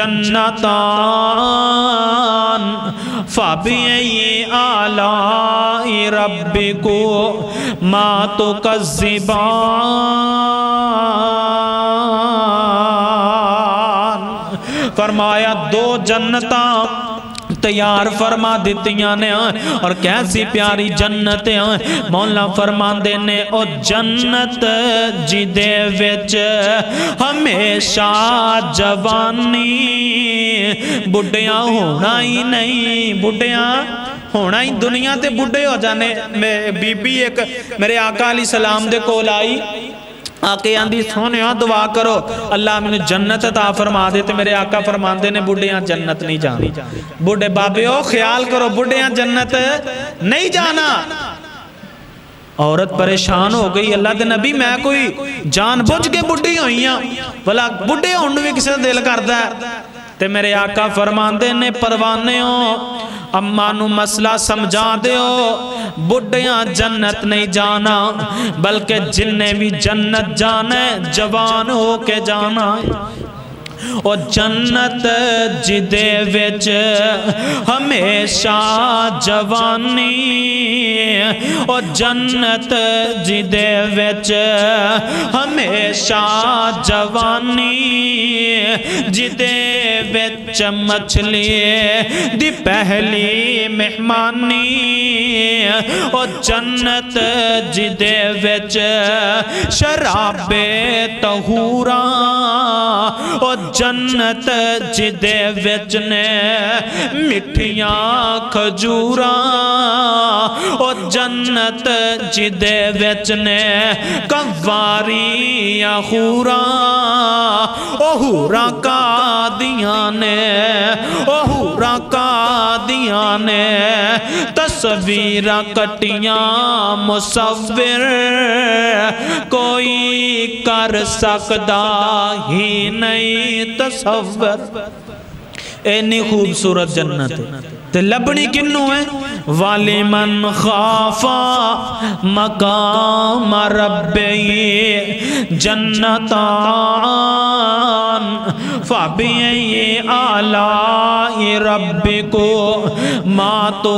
جَنَّتَانِ فَبِأَيِّ آلَاءِ رَبِّكُمَا تُكَذِّبَانِ فرمایا 2 جنتاں تیار فرما دیتیاں نے اور کیسی پیاری جنتیں مولا فرما دینے او جنت جی دے وچ ہمیشہ جوانی بڑھیاں ہونا ہی نہیں بڑھیاں ہونا ہی دنیا تے بڑھے ہو جانے بی بی ایک میرے آقا علیہ السلام دے کول آئی آقے آندھی سونے دعا کرو اللہ میں جنت عطا فرما دیتے میرے آقا فرمان دینے بڑھیاں جنت نہیں جانا بڑھے بابے ہو خیال کرو بڑھیاں جنت نہیں جانا عورت پریشان ہو گئی، اللہ دے نبی میں کوئی جان بوجھ کے بڑھی ہوئی ہاں، بھلا بڑھے ہونے بھی کسی کا دل کرتا ہے؟ تے میرے آقا فرماندے نے پروانے ہو اماں نو مسئلہ سمجھا دیو، بڑھیاں جنت نہیں جانا بلکہ جن نے بھی جنت جانا ہے جوان ہو کے جانا ہے۔ او جنت جدے وچ ہمیشہ جوانی، او جنت جدے وچ ہمیشہ جوانی، جدے وچ مچھلی دی پہلی مہمانی، او جنت جدے وچ شراب طہوراں، او جنت جدے وچ نے مٹھیاں کھجوراں، او جنت جدے وچ نے کنواریاں خوراں، او حوراں قادیاں نے، او حوراں قادیاں نے تصویراں کٹیاں مصور کوئی کر سکدا ہی نہیں تصور۔ اینی خوبصورت جنت ہے تے لبنی کنوں ہے؟ وَلِمَنْ خَافَ مَقَامَ رَبِّهِ جَنَّتَانِ فَبِأَيِّ آلَاءِ رَبِّكُمَا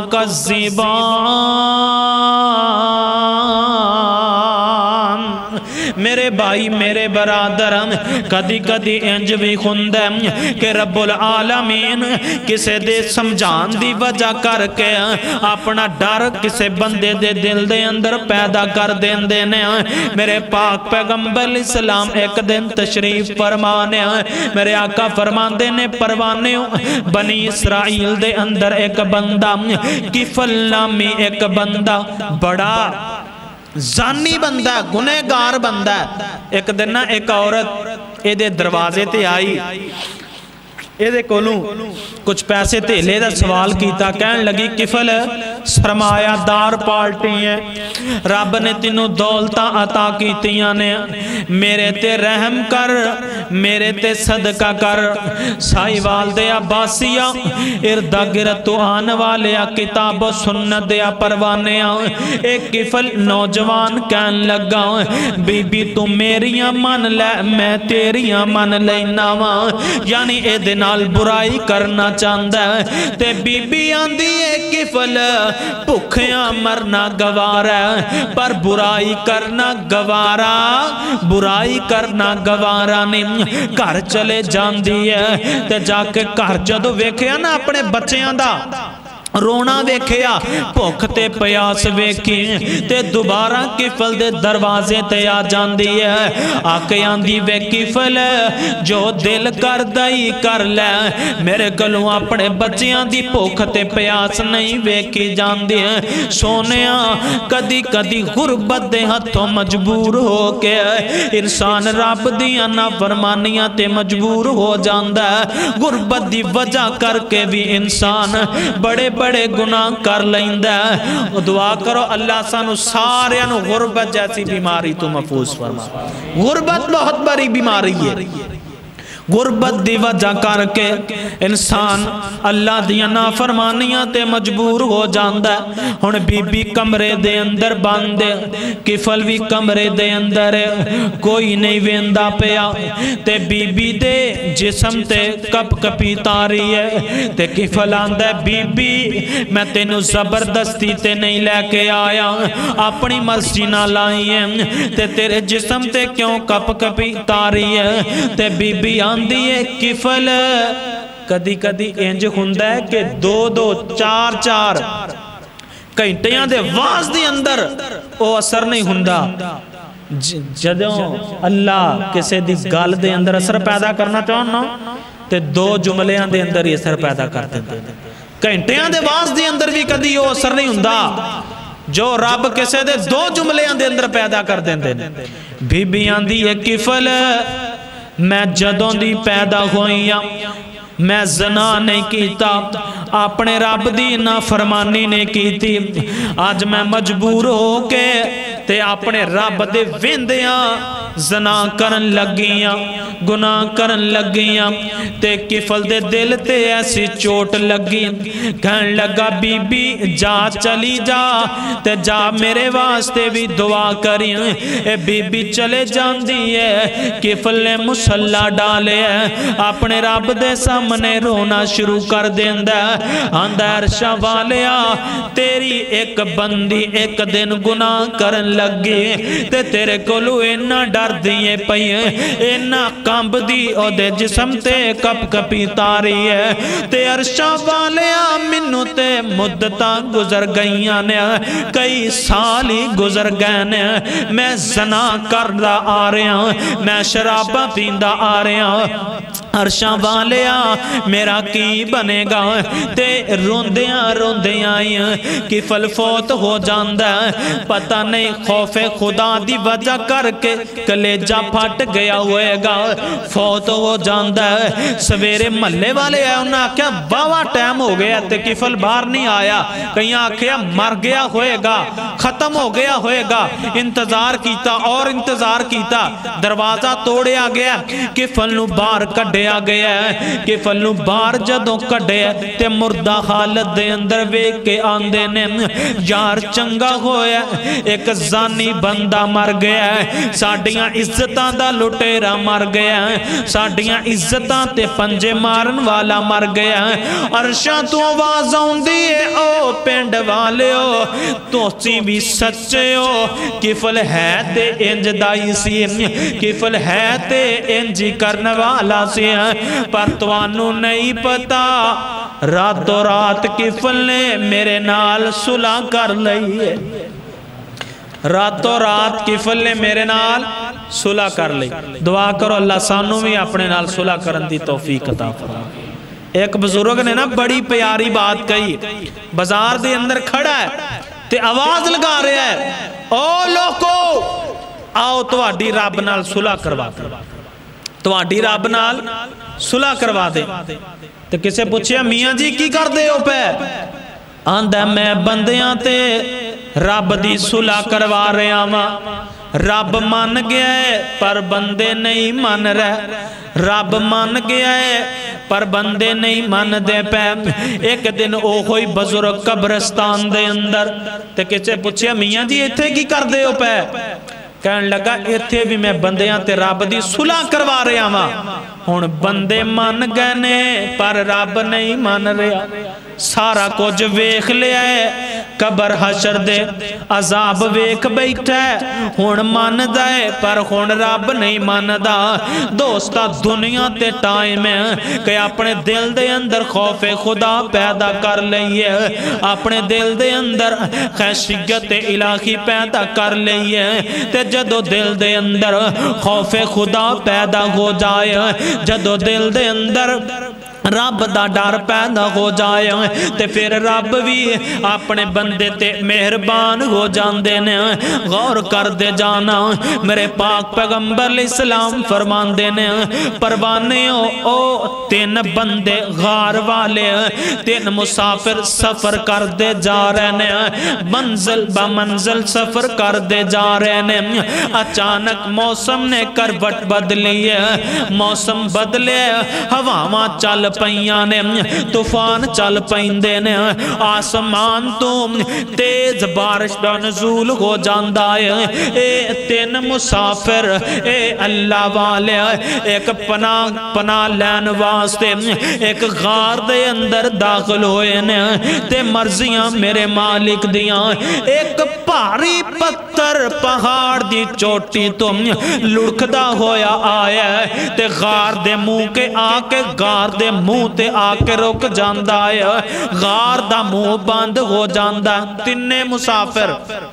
تُكَذِّبَانِ۔ میرے بھائی میرے برادرم، کدی کدی انج بھی خوندہ کہ رب العالمین کسے دے سمجھان دی وجہ کر کے اپنا ڈر کسے بندے دے دل دے اندر پیدا کر دین دینے۔ میرے پاک پیغمبر اسلام ایک دن تشریف فرمانے، میرے آقا فرمان دینے پروانے بنی اسرائیل دے اندر ایک بندہ کفل نامی ایک بندہ بڑا زانی بندہ ہے، گنہگار بندہ ہے۔ ایک دن ایک عورت اے دے دروازے تے آئی، اے دے کولوں کچھ پیسے تے لے دا سوال کیتا، کہن لگی کفل سرمایہ دار پالٹی ہیں، رب نے تینوں دولتاں عطا کیتیاں نے، میرے تے رحم کر، میرے تے صدقہ کر۔ سائی والدے عباسیہ اردہ گرتو آن والے کتاب و سنت دیا پروانے آئے۔ ایک کفل نوجوان کہن لگا، بی بی تو میریاں من لے میں تیریاں من لینا وہاں، یعنی اے دنال برائی کرنا چاندہ ہے۔ تے بی بی آندھی ایک کفل بھکھیاں مرنا گوارا پر برائی کرنا گوارا، برائی کرنا گوارا نہیں۔ گھر چلے جان دیئے تے جا کے گھر جدو ویکھیا نا اپنے بچیاں دا رونا ویکھیا، پوکھتے پیاس ویکھی تے دوبارہ کفل دے دروازے تے آ جان دیئے، آکے آندھی وے کفل جو دل کر دائی کر لے، میرے گلوں اپنے بچیاں دی پوکھتے پیاس نہیں ویکھی جان دیئے۔ سونیاں کدی کدی غربت دے ہتھوں مجبور ہو کے انسان رب دیاں نافرمانیاں تے مجبور ہو جاندہ ہے، غربت دی وجہ کر کے بھی انسان بڑے بڑے گناہ کر لیندہ ہے۔ دعا کرو اللہ سانو سارے انو غربت جیسی بیماری تو محفوظ فرما۔ غربت بہت بڑی بیماری ہے، غربت دی وجہ کر کے انسان اللہ دیا نافرمانیاں تے مجبور ہو جاندہ ہے۔ ہن بی بی کمرے دے اندر باندے، کفل بھی کمرے دے اندر کوئی نہیں ویندہ پیا، تے بی بی دے جسم تے کپ کپی تاری ہے، تے کفل آندہ بی بی میں تینو زبردستی تے نہیں لے کے آیا، اپنی مرضی نہ لائی ہے، تے تیرے جسم تے کیوں کپ کپی تاری ہے؟ تے بی بی دیئے کفل کدی کدی انج ہوندہ ہے کہ دو دو چار چار گھنٹیاں دے واز دی اندر او اثر نہیں ہوندہ۔ جدوں اللہ کسے دی گال دے اندر اثر پیدا کرنا چاہنا تے دو جملیاں دے اندر ہی اثر پیدا کر دیتے ہیں، گھنٹیاں دے واز دی اندر بھی کدی او اثر نہیں ہوندہ جو رب کسے دے دو جملیاں دے اندر پیدا کر دیتے ہیں۔ بی بیاں دیئے کفل میں جدوں دی پیدا ہوئیاں، میں زنا نہیں کیتا، اپنے رب دی نافرمانی نہیں کیتی، آج میں مجبور ہو کے تے اپنے رب دے ویندیاں زنا کرن لگیاں گناہ کرن لگیاں تے کفل دے دل تے ایسی چوٹ لگی کہن لگا بی بی جا چلی جا تے جا میرے واسطے بھی دعا کریں اے بی بی چلے جان دیئے کفل نے مسلح ڈالے اپنے رب دے سامنے رونا شروع کر دیندہ آندہ عرشہ والیا تیری ایک بندی ایک دن گناہ کرن لگی تے تیرے کولو اینا ڈر دیئے پئیے اینا کامب دی او دے جسم تے کپ کپی تاری ہے تے عرشہ والیا منو تے مدتاں گزر گئیاں نے کئی سالی گزر گئے نے میں زنا کردہ آ رہا میں شرابہ پیندہ آ رہا عرشہ والیا میرا کی بنے گا تے روندیاں آئیں کفل فوت ہو جاندہ پتہ نہیں خوف خدا دی وجہ کر کے کلیجہ پھٹ گیا ہوئے گا فوت ہو جاندہ سویرے ملے والے ہیں انہاں کیا باوا ٹائم ہو گیا تے کفل باہر نہیں آیا کہیں آکھیا مر گیا ہوئے گا ختم ہو گیا ہوئے گا انتظار کیتا اور انتظار کیتا دروازہ توڑیا گیا کفل نو باہر کڈیا گیا کفل نو باہر جدوں کڈیا تے مردہ حالت دے اندر ویک کے آندے نے یار چنگا ہویا ایک زانی بندہ مر گیا ساڑیاں عزتاں دا لٹیرا مر گیا ساڑیاں عزتاں تے پنجے مارن والا مر گیا عرشاں تو آواز آندی ہے او پینڈ والے ہو تو سی بھی سچے ہو کفل ہے تے انج دائی سی کفل ہے تے انجی کرنے والا سی پر توانو نہیں پتا راتوں رات کفل نے میرے نال صلح کر لئی ہے راتوں رات کفل نے میرے نال صلح کر لئی دعا کرو اللہ سانو بھی اپنے نال صلح کرن دی توفیق عطا فرمائے ایک بزرگ نے نا بڑی پیاری بات کہی بازار دے اندر کھڑا ہے تے آواز لگا رہا ہے او لوکو آؤ تواڈی رب نال صلح کروا دے تواڈی رب نال صلح کروا دے تے کسے پوچھیا میاں جی کی کر دے ہو پہ آندہ میں بندیاں تے رب دی صلح کروا رہے آما رب مان گیا ہے پر بندے نہیں مان رہے رب مان گیا ہے پر بندے نہیں مان دے پہ ایک دن او ہوئی بزرگ قبرستان دے اندر تے کسے پوچھیا میاں جی ایتھے کی کر دے ہو پہ کہنے لگا ایتھے بھی میں بندیاں تے رب دی صلح کروا رہے آما ہون بندے مان گئے نے پر رب نہیں مان رہا سارا کچھ ویکھ لیا ہے قبر حشر دے عذاب ویکھ بیٹھا ہے ہون مان دائے پر ہون رب نہیں مان دا دوستا دنیا تے ٹائم ہے کہ اپنے دل دے اندر خوف خدا پیدا کر لئیے اپنے دل دے اندر خیشیت الہی پیدا کر لئیے تے جدو دل دے اندر خوف خدا پیدا ہو جائے جدو دل دے اندر رب دا ڈر پیدا ہو جائے تے پھر رب بھی اپنے بندے تے مہربان ہو جاندے نے غور کر دے جانا میرے پاک پیغمبر علیہ السلام فرمان دے نے پروانے او تین بندے غار والے تین مسافر سفر کر دے جا رہے نے منزل با منزل سفر کر دے جا رہے نے اچانک موسم نے کروٹ بدلی موسم بدلے ہواواں چل پئیاں نے طوفان چل پئیندے نے آسمان تو تیز بارش دا نزول ہو جاندا ہے اے تین مسافر اے اللہ والے ایک پناہ لین واسطے ایک غار دے اندر داخل ہوئے نے تے مرضیاں میرے مالک دیاں ایک پاری پتھر پہاڑ دی چوٹی تو لڑکدا ہویا آیا ہے تے غار دے منہ کے آکے غار دے منہ تے آکے رک جاندہ ہے غار دا منہ بند ہو جاندہ تینے مسافر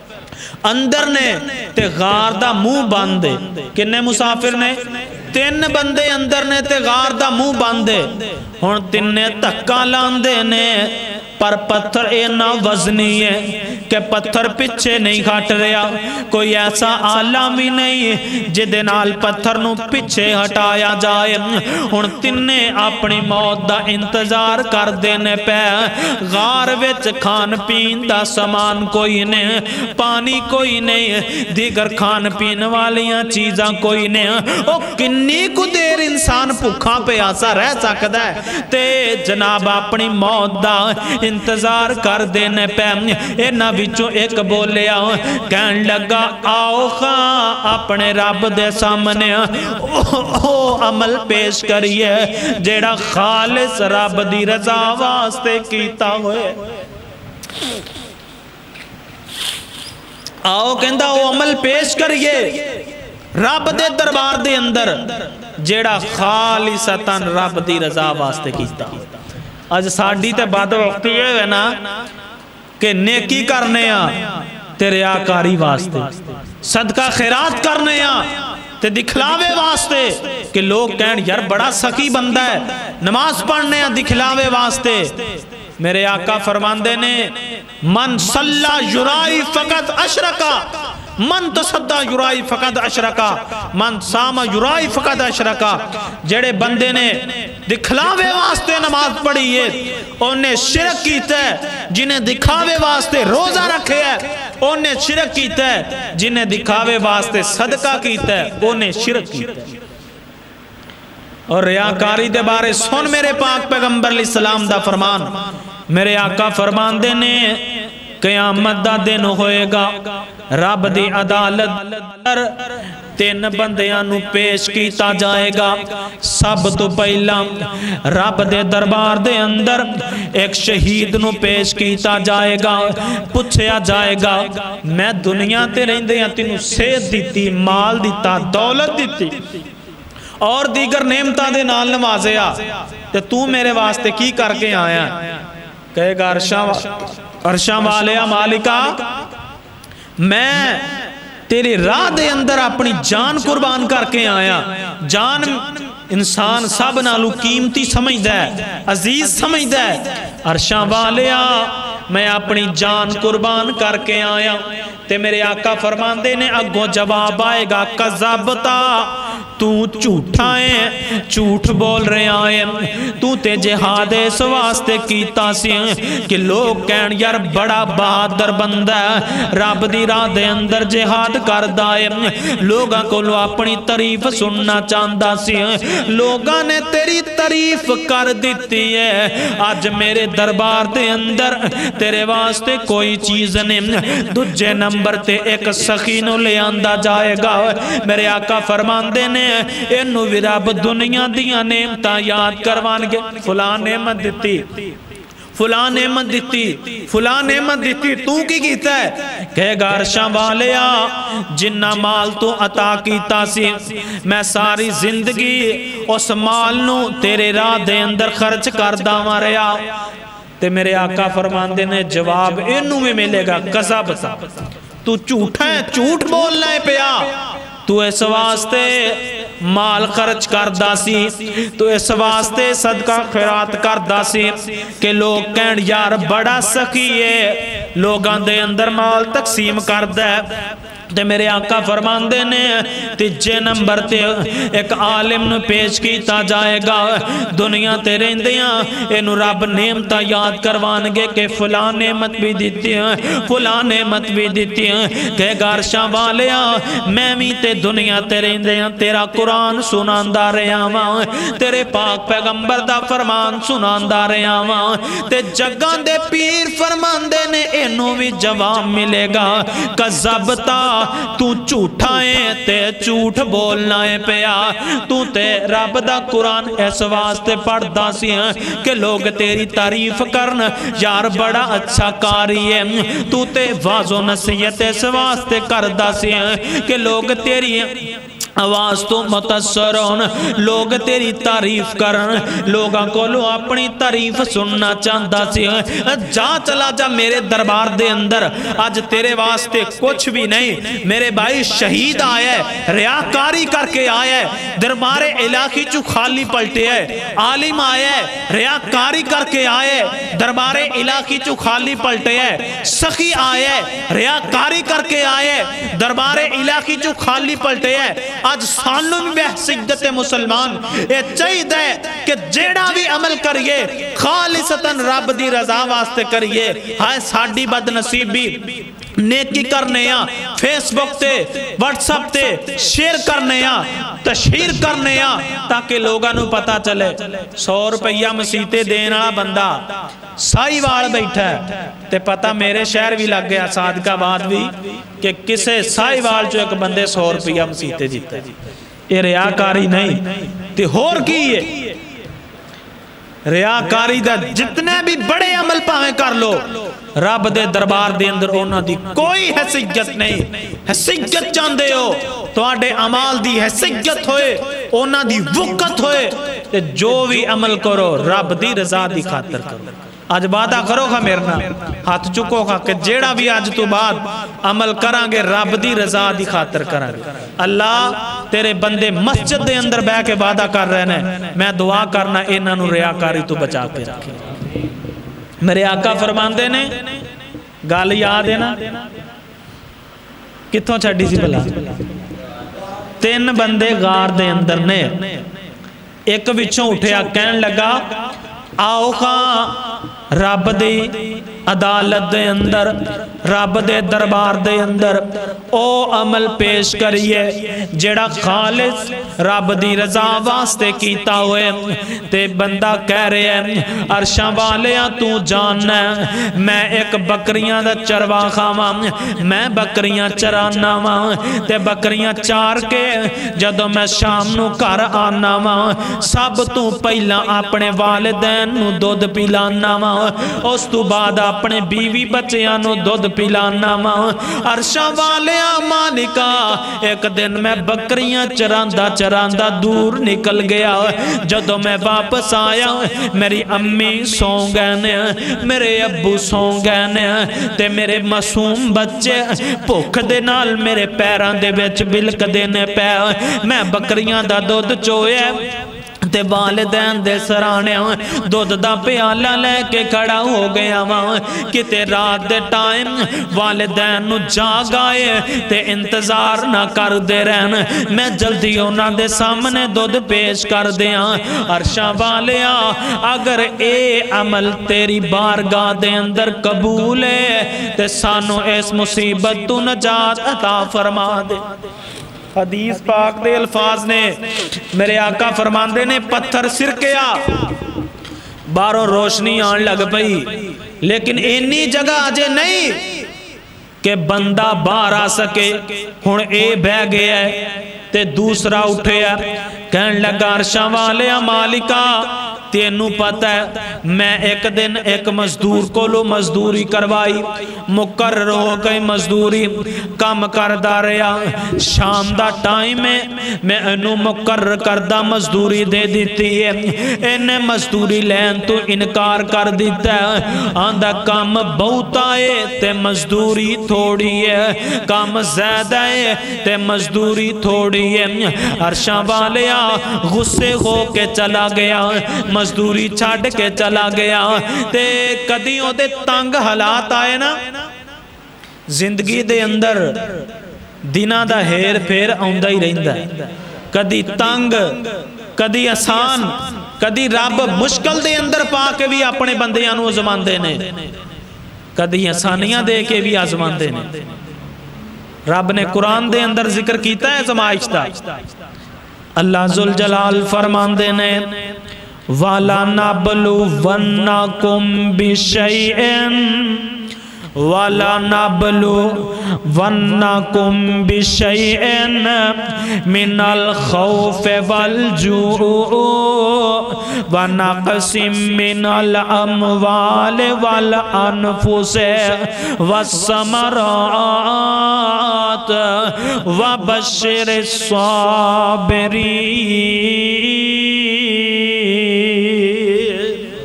اندر نے تے غار دا منہ باندے کنے مسافر نے تین بندے اندر نے تے غار دا منہ باندے ہن تینے تکا لاندے نے پر پتھر اینا وزنی ہے کہ پتھر پچھے نہیں کھٹ رہا، کوئی ایسا آلہ بھی نہیں جدے نال پتھر نو پچھے ہٹایا جائے۔ ہن تینے اپنی موت دا انتظار کر دینے پہ، غار وچ کھان پین دا سامان کوئی نہیں، پانی کوئی نہیں، دیگر کھان پین والیاں چیزاں کوئی نہیں، او کنی کو دیر انسان بھوکا پیاسا رہ سکتا ہے تے جناب اپنی موت دا انتظار کر دینے پہ اینا وچوں ایک بولیا کہن لگا آؤ خاں اپنے رب دے سامنے او عمل پیش کریے جیڑا خالص رب دی رضا واسطے کیتا ہوئے۔ آؤ کہندہ او عمل پیش کریے رب دے دربار دے اندر جیڑا خالصتاً رب دی رضا واسطے کیتا۔ آج ساڑھی تے بات وقتی ہے نا کہ نیکی کرنے تے ریاکاری واسطے، صدقہ خیرات کرنے تے دکھلاوے واسطے کہ لوگ کہن یار بڑا سکی بندہ ہے، نماز پڑھنے دکھلاوے واسطے۔ میرے آقا فرماندے نے من صلی یرائی فقط اشرکا، من تصدہ یرائی فقط اشرکا، من سام یرائی فقط اشرکا۔ جڑے بندے نے دکھلاوے واسطے نماز پڑھی ہے انہیں شرک کیتا ہے، جنہیں دکھاوے واسطے روزہ رکھے ہے انہیں شرک کیتا ہے، جنہیں دکھاوے واسطے صدقہ کیتا ہے انہیں شرک کیتا ہے۔ اور ریاکاری دے بارے سن میرے پاک پیغمبر علیہ السلام دا فرمان، میرے آقا فرمان دینے قیامت دا دن ہوئے گا، رب دی عدالت تین بندیاں نو پیش کیتا جائے گا۔ سب تو پہلا رب دے دربار دے اندر ایک شہید نو پیش کیتا جائے گا، پوچھیا جائے گا میں دنیا تے رہندیاں تینوں صحت دیتی، مال دیتا، دولت دیتی اور دیگر نعمتاں دے نال نوازیا تے تو میرے واسطے کی کر کے آیا؟ کہے گا عرشاں والیا مالکا میں تیری راہ دے اندر اپنی جان قربان کر کے آیا۔ جان انسان سب نالو قیمتی سمجھدا ہے، عزیز سمجھدا ہے۔ عرشاں والیا میں اپنی جان قربان کر کے آیا تے میرے آقا فرماندے نے اگوں جواب آئے گا کذبتا، تو جھوٹا ہے، جھوٹ بول رہے آئے، تو تے جہاد اس واسطے کیتا سی کہ لوگ کہن یار بڑا بہادر بندہ ہے، رب دی راہ دے اندر جہاد کردا ہے، لوگاں کو لو اپنی تعریف سننا چاہندا سی، لوگاں نے تیری تعریف کر دیتی ہے، آج میرے دربار دے اندر تیرے واسطے کوئی چیز نہیں۔ دوجے نمبر تے ایک سخی نو لے آندا جائے گا، میرے آقا فرماندے نے انہوں بھی رب دنیا دیا نعمتاں یاد کروان گے، فلاں نعمت دیتی، فلاں نعمت دیتی، فلاں نعمت دیتی، تو کی کیتا ہے؟ کہے گا عرشاں والیا جنہ مال تو عطا کیتا سی میں ساری زندگی اس مال نو تیرے راہ دے اندر خرچ کر داواں رہا۔ تے میرے آقا فرماندے نے جواب انہوں میں ملے گا کذبتا، تو جھوٹا ہے، جھوٹ بولنا ہے پیا، تو اس واسطے مال خرچ کردہ سی، تو اس واسطے صدقہ خیرات کردہ سی کہ لوگ کہن یار بڑا سخی ہے، لوگاں دے اندر مال تقسیم کردہ ہے۔ تے میرے آقا فرماندے نے تیجے نمبر تے ایک عالم نو پیش کیتا جائے گا، دنیا تے رہندیاں اینو رب نعمتاں یاد کروان گے کہ فلاں نعمت بھی دیتی ہیں، فلاں نعمت بھی دیتی ہیں۔ کہے گا عرشاں والیا میں بھی تے دنیا تے رہندیاں تیرا قرآن سناندہ رہا ہاں، تیرے پاک پیغمبر دا فرمان سناندہ رہا ہاں، تے جگاں دے پیر فرماندے نے اینو بھی جواب ملے گا کذبتا، تو جھوٹا ہے تے جھوٹ بولنا ہے پیا، تو تے رب دا قرآن اس واسطے پڑھدا سی کہ لوگ تیری تعریف کرن یار بڑا اچھا کاری ہے، تو تے واضح نصیحت اس واسطے کردا سی کہ لوگ تیری آواز تو متاثر ہون لوگ تیری تعریف کرن لوگاں کو لو اپنی تعریف سننا چاہتا سی جا چلا جا میرے دربار دے اندر آج تیرے واسطے کچھ بھی نہیں میرے بھائی شہید آیا ہے ریاکاری کر کے آیا ہے دربار الہی چو خالی پلٹے ہے عالم آیا ہے ریاکاری کر کے آیا ہے دربار الہی چو خالی پلٹے ہے سخی آیا ہے ریاکاری کر کے آیا ہے دربار الہی چو خالی پلٹے ہے آج سانوں بھی بحثیت مسلمان یہ چاہی دے کہ جیڑا بھی عمل کریے خالصتاً رب دی رضا واسطے کریے ہائے ساڑھی بد نصیبی نیکی کرنے یا فیس بک تے واٹس اپ تے شیئر کرنے یا تشہیر کرنے یا تاکہ لوگاں نو پتا چلے 100 روپیہ مسیطے دینا بندہ سائی وال بیٹھا ہے تے پتا میرے شہر بھی لگ گیا صادقہ بات بھی کہ کسے سائی وال جو ایک بندے 100 روپیہ مسیطے جیتا ہے یہ ریاکاری نہیں تے ہور کی ہے ریاکاری دا جتنے بھی بڑے عمل پاویں کر لو رب دے دربار دے اندر اونا دی کوئی حیثیت نہیں حیثیت چاندے ہو تو آڈے عمال دی حیثیت ہوئے اونا دی وقت ہوئے تے جو بھی عمل کرو رب دی رضا دی خاطر کرو آج وعدہ کرو گا میرنا ہاتھ چکو گا کہ جیڑا بھی آج تو بعد عمل کرانگے رب دی رضا دی خاطر کرانگے اللہ تیرے بندے مسجد دے اندر بے کے وعدہ کر رہے ہیں میں دعا کرنا انہاں نو ریاکاری تو بچا کے رکھے میرے آقا فرمان دینے گال یاد ہے نا کتوں چھڑی سی بلا 3 بندے غار دے اندر نے ایک وچوں اٹھیا کہن لگا آؤ خاں رب دی عدالت دے اندر رب دے دربار دے اندر او عمل پیش کریے جیڑا خالص رب دی رضا واسطے کیتا ہوئے تے بندہ کہہ رہے ہیں عرشاں والیاں تو جاننا ہے میں ایک بکریاں دا چروا خاواں میں بکریاں چرانا واں تے بکریاں چار کے جدو میں شام نو کر آنا واں سب تو پہلا اپنے والدین نو دودھ پلانا واں اس تو بعد اپنے بیوی بچیاں نو دودھ پلانا ماں عرشاں والیاں مالکا ایک دن میں بکریاں چراندہ دور نکل گیا جدو میں واپس آیا میری امی سو گئے میرے ابو سو گئے تے میرے معصوم بچے بھوک دے نال میرے پیران دے وچ بلک دینے پے میں بکریاں دا دودھ چوئے تے والدین دے سرانے دودھ دا پیالہ لے کے کھڑا ہو گیا وہاں کتے رات دے ٹائم والدین نو جاگ آئے تے انتظار نہ کر دے رہن میں جلدی انہاں دے سامنے دودھ پیش کر دیا عرشاں والیا اگر اے عمل تیری بارگاہ دے اندر قبول ہے تے سانو اس مصیبت تو نجات عطا فرما دے حدیث پاک دے الفاظ نے میرے آقا فرماندے نے پتھر سر کیا باروں روشنی آن لگ پئی لیکن انی جگہ آجے نہیں کہ بندہ باہر آ سکے ہن اے بہ گیا ہے تے دوسرا اٹھے کہن لگا عرشاں والیاں مالکا تینوں پتہ ہے میں ایک دن ایک مزدور کو لو مزدوری کروائی مقرر ہو گئی مزدوری کام کردہ رہا شام دا ٹائم ہے میں انہوں مقرر کردہ مزدوری دے دیتی ہے انہیں مزدوری لین تو انکار کر دیتا ہے آندہ کام بہت آئے تے مزدوری تھوڑی ہے کام زیادہ ہے تے مزدوری تھوڑی ہے عرشاں والیا غصے ہو کے چلا گیا مزدوری چھاڑ کے چلا گیا تے کدیوں دے تنگ حالات آئے نا زندگی دے اندر دینا دا ہیر پھیر آندہ ہی رہندہ ہے کدی تنگ کدی آسان کدی رب مشکل دے اندر پا کے بھی اپنے بندیاں نو آزمان دینے کدی آسانیاں دے کے بھی آزمان دینے رب نے قرآن دے اندر ذکر کیتا ہے زمائشتہ اللہ ذوالجلال فرمان دینے وَلَا نَبْلُوَنَّكُمْ بِشَيْءٍ وَلَا نَبْلُو وَنَّكُمْ بِشَيْءٍ مِّنَ الْخَوْفِ وَالْجُوعِ وَنَقْصٍ مِّنَ الْأَمْوَالِ وَالْأَنفُسِ وَالثَّمَرَاتِ وَبَشِّرِ الصَّابِرِينَ۔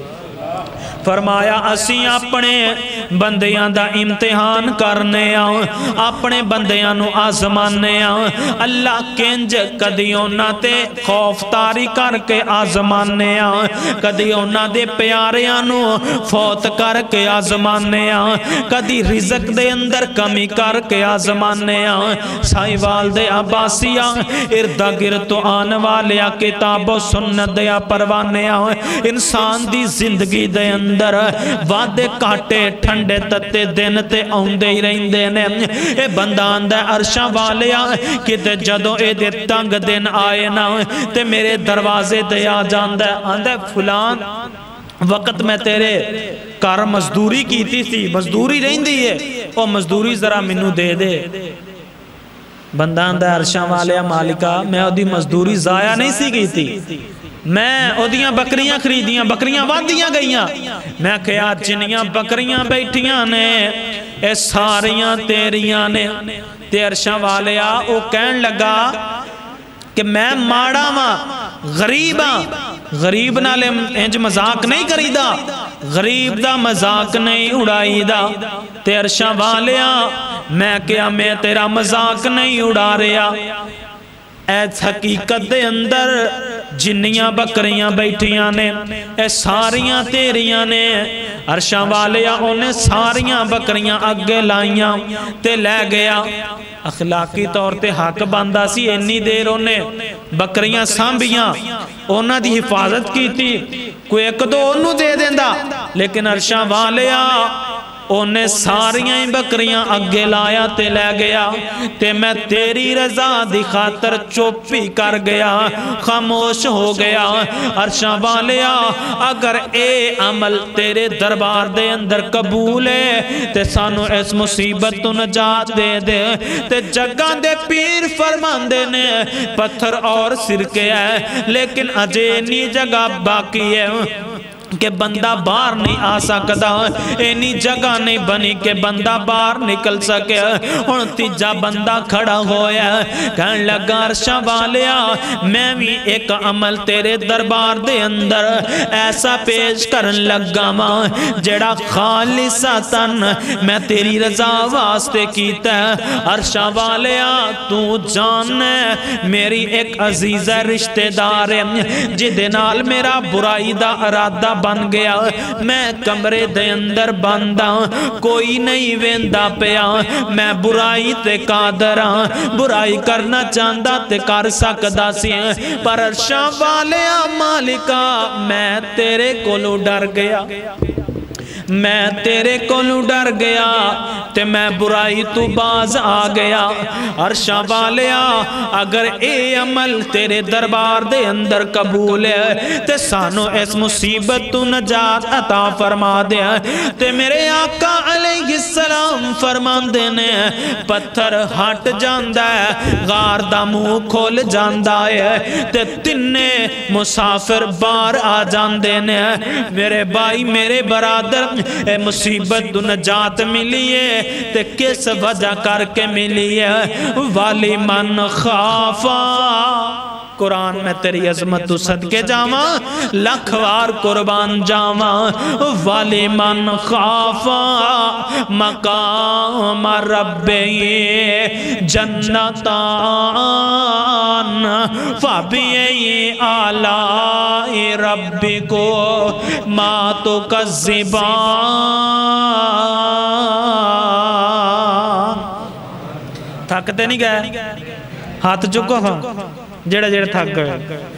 فرمایا اسی اپنے بندیاں دا امتحان کرنے آؤں، اپنے بندیاں نو آزمانے آؤں۔ اللہ کنج کدی اونا تے خوف تاری کر کے آزمانے آؤں، کدی اونا دے پیاریاں نو فوت کر کے آزمانے آؤں، کدی رزق دے اندر کمی کر کے آزمانے آؤں۔ سائی والدے عباسیہ اردہ گرتو آن والے کتاب و سنت دیا پروانے آؤں۔ انسان دی زندگی دے اندر وعدے کاٹے ٹھنڈے تتے دن تے آؤندے ہی رہندے نے۔ اے بندہ آندہ عرشاں والیا کہ تے جدو اے دے تنگ دن آئے نا تے میرے دروازے تے آ جاندہ آندہ فلان وقت میں تیرے کار مزدوری کیتی تھی، مزدوری رہندی ہے، او مزدوری ذرا منو دے دے۔ بندہ آندہ عرشاں والیا مالکہ میں او دی مزدوری ضائع نہیں سی گئی تھی، میں اودیاں بکریاں خریدیاں، بکریاں وادیاں گئیاں، میں کہا جنیاں بکریاں بیٹھیاں نے اے ساریاں تیریاں نے۔ تے عرشاں والیا او کہن لگا کہ میں ماڑا ماں غریب ہاں، غریب نالے انج مذاق نہیں کری دا، غریب دا مذاق نہیں اڑائی دا۔ تے عرشاں والیا میں کہا میں تیرا مذاق نہیں اڑا رہا، ایس حقیقت دے اندر جنیاں بکریاں بیٹھیاں نے اے ساریاں تیریاں نے۔ عرشاں والیا انہیں ساریاں بکریاں اگے لائیاں تے لے گیا۔ اخلاقی طور تے حق باندھا سی، انی دیر انہیں بکریاں سامبیاں، انہاں دی حفاظت کی تھی، کوئی ایک دو انہوں دے دیندہ، لیکن عرشاں والیا انہیں ساریاں بکریاں اگے لایا تے لے گیا۔ تے میں تیری رضا دی خاطر چوپی کر گیا، خاموش ہو گیا۔ عرشاں والیا اگر اے عمل تیرے دربار دے اندر قبول ہے تے سانو اس مصیبت تو نجات دے دے۔ تے جگہ دے پیر فرمان دینے پتھر اور سرکے ہے، لیکن اجینی جگہ باقی ہے کہ بندہ باہر نہیں آ سکتا، اینی جگہ نہیں بنی کہ بندہ باہر نکل سکے۔ ہن تیجا بندہ کھڑا ہویا کہن لگا عرشاں والیا میں بھی ایک عمل تیرے دربار دے اندر ایسا پیش کرن لگا ماں جڑا خالصتاً میں تیری رضا واسطے کیتا ہے۔ عرشاں والیا تو جانے میری ایک عزیز رشتہ دار ہے جدے نال میرا برائی دا ارادہ بن گیا، میں کمرے دے اندر بندہ کوئی نہیں ویندہ پیا، میں برائی تے قادر ہاں، برائی کرنا چاندہ تے کر سکدا سی، پر عرشاں والیا مالکہ میں تیرے کولو ڈر گیا، میں تیرے کولو ڈر گیا تے میں برائی تو باز آ گیا۔ عرشاں والیا اگر اے عمل تیرے دربار دے اندر قبول ہے تے سانو اس مصیبت تو نجات عطا فرما دے۔ تے میرے آقا علیہ السلام فرمان دینے پتھر ہٹ جاندہ ہے، غار دا منہ کھول جاندہ ہے تے تنے مسافر بار آ جاندے نے۔ میرے بھائی میرے برادر اے مصیبت تو نجات ملی ہے تے کس وجہ کر کے ملی ہے؟ والی من خافا، قرآن میں تیری عظمت تو صدقے جاواں لکھوار قربان جاواں۔ والی من خافا مقام ربی جنتان فبئی آلائی ربی کو ما تکذبان۔ تھکتے نہیں گئے؟ ہاتھ چکو ہاں جڑے جڑے تھک گئے،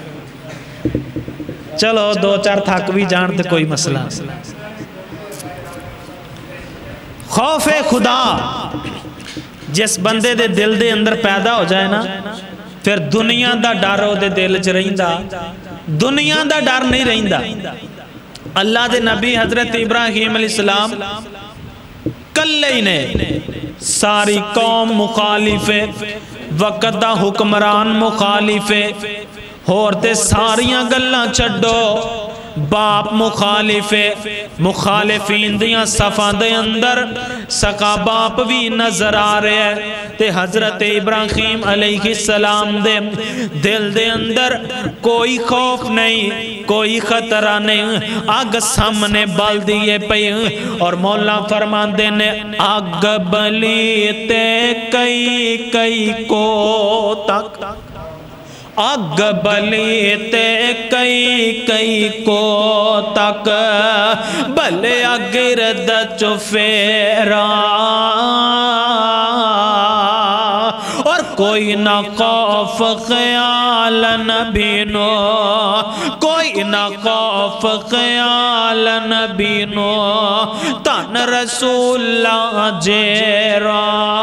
چلو دو چار تھک بھی جانتے کوئی مسئلہ۔ خوف خدا جس بندے دے دل دے اندر پیدا ہو جائے نا پھر دنیا دا ڈر ہو دے دل چ رہندا، دنیا دا ڈر نہیں رہندا۔ اللہ دے نبی حضرت ابراہیم علیہ السلام کلے ہی نے ساری قوم مخالف ہے، وقت دا حکمران مخالف ہے، اور تے ساریاں گلاں چھڈو، باپ مخالف ہے، مخالفین دیاں صفاں دے اندر سکا باپ بھی نظر آ رہے ہیں، تے حضرت ابراہیم علیہ السلام دے دل دے اندر کوئی خوف نہیں، کوئی خطرہ نہیں، آگ سامنے بال دیے پئی، اور مولا فرماندے نے آگ بلی تے کئی کئی کو تک، آگ بلی تے کئی کئی کو تک، بلے گرد چفیرا، اور کوئی نہ خوف خیال نبی نو، کوئی نہ خوف خیال نبی نو، تن رسول اللہ جیرا،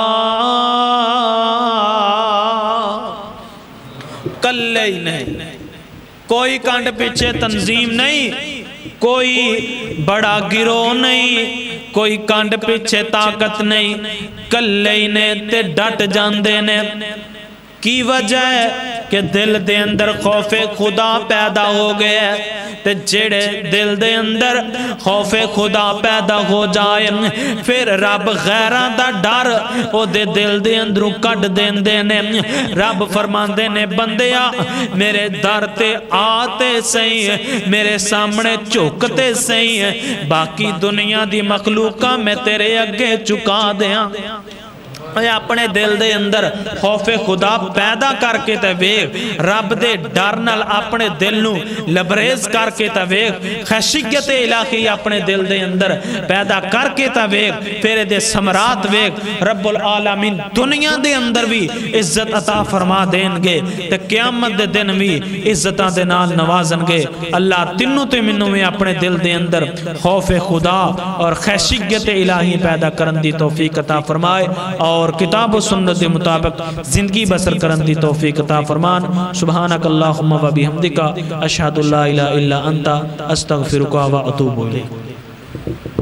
کلے ہی نہیں، کوئی کانڈ پیچھے تنظیم نہیں، کوئی بڑا گروہ نہیں، کوئی کانڈ پیچھے طاقت نہیں، کلے ہی نے تے ڈٹ جاندے نے۔ کی وجہ ہے کہ دل دے اندر خوف خدا پیدا ہو گیا ہے، تے جڑے دل دے اندر خوف خدا پیدا ہو جائے، پھر رب غیران دا ڈر او دے دل دے اندروں کٹ دین دینے۔ رب فرماندے نے بندیا میرے در تے آتے سہی، میرے سامنے چکتے سہی، باقی دنیا دی مخلوقہ میں تیرے اگے چکا دیاں۔ اے اپنے دل دے اندر خوف خدا پیدا کر کے تے ویکھ، رب دے ڈر نال اپنے دل نو لبریز کر کے تے ویکھ، خشیت الہی اپنے دل دے اندر پیدا کر کے تے ویکھ، پھر دے ثمرات ویکھ، رب العالمین دنیا دے اندر بھی عزت عطا فرما دین گے تے قیامت دے دن بھی عزتاں دے نال نوازن گے۔ اللہ تینوں تے منوں میں اپنے دل دے اندر خوف خدا اور خشیت الہی پیدا کرن دی توفیق عطا فرمائے، اور کتاب و سنت کے مطابق زندگی بسر کرن دی توفیق عطا فرمان۔ سبحانک اللہم و بحمدک، اشہد اللہ الہ الا انت، استغفرک و اتوب الیک۔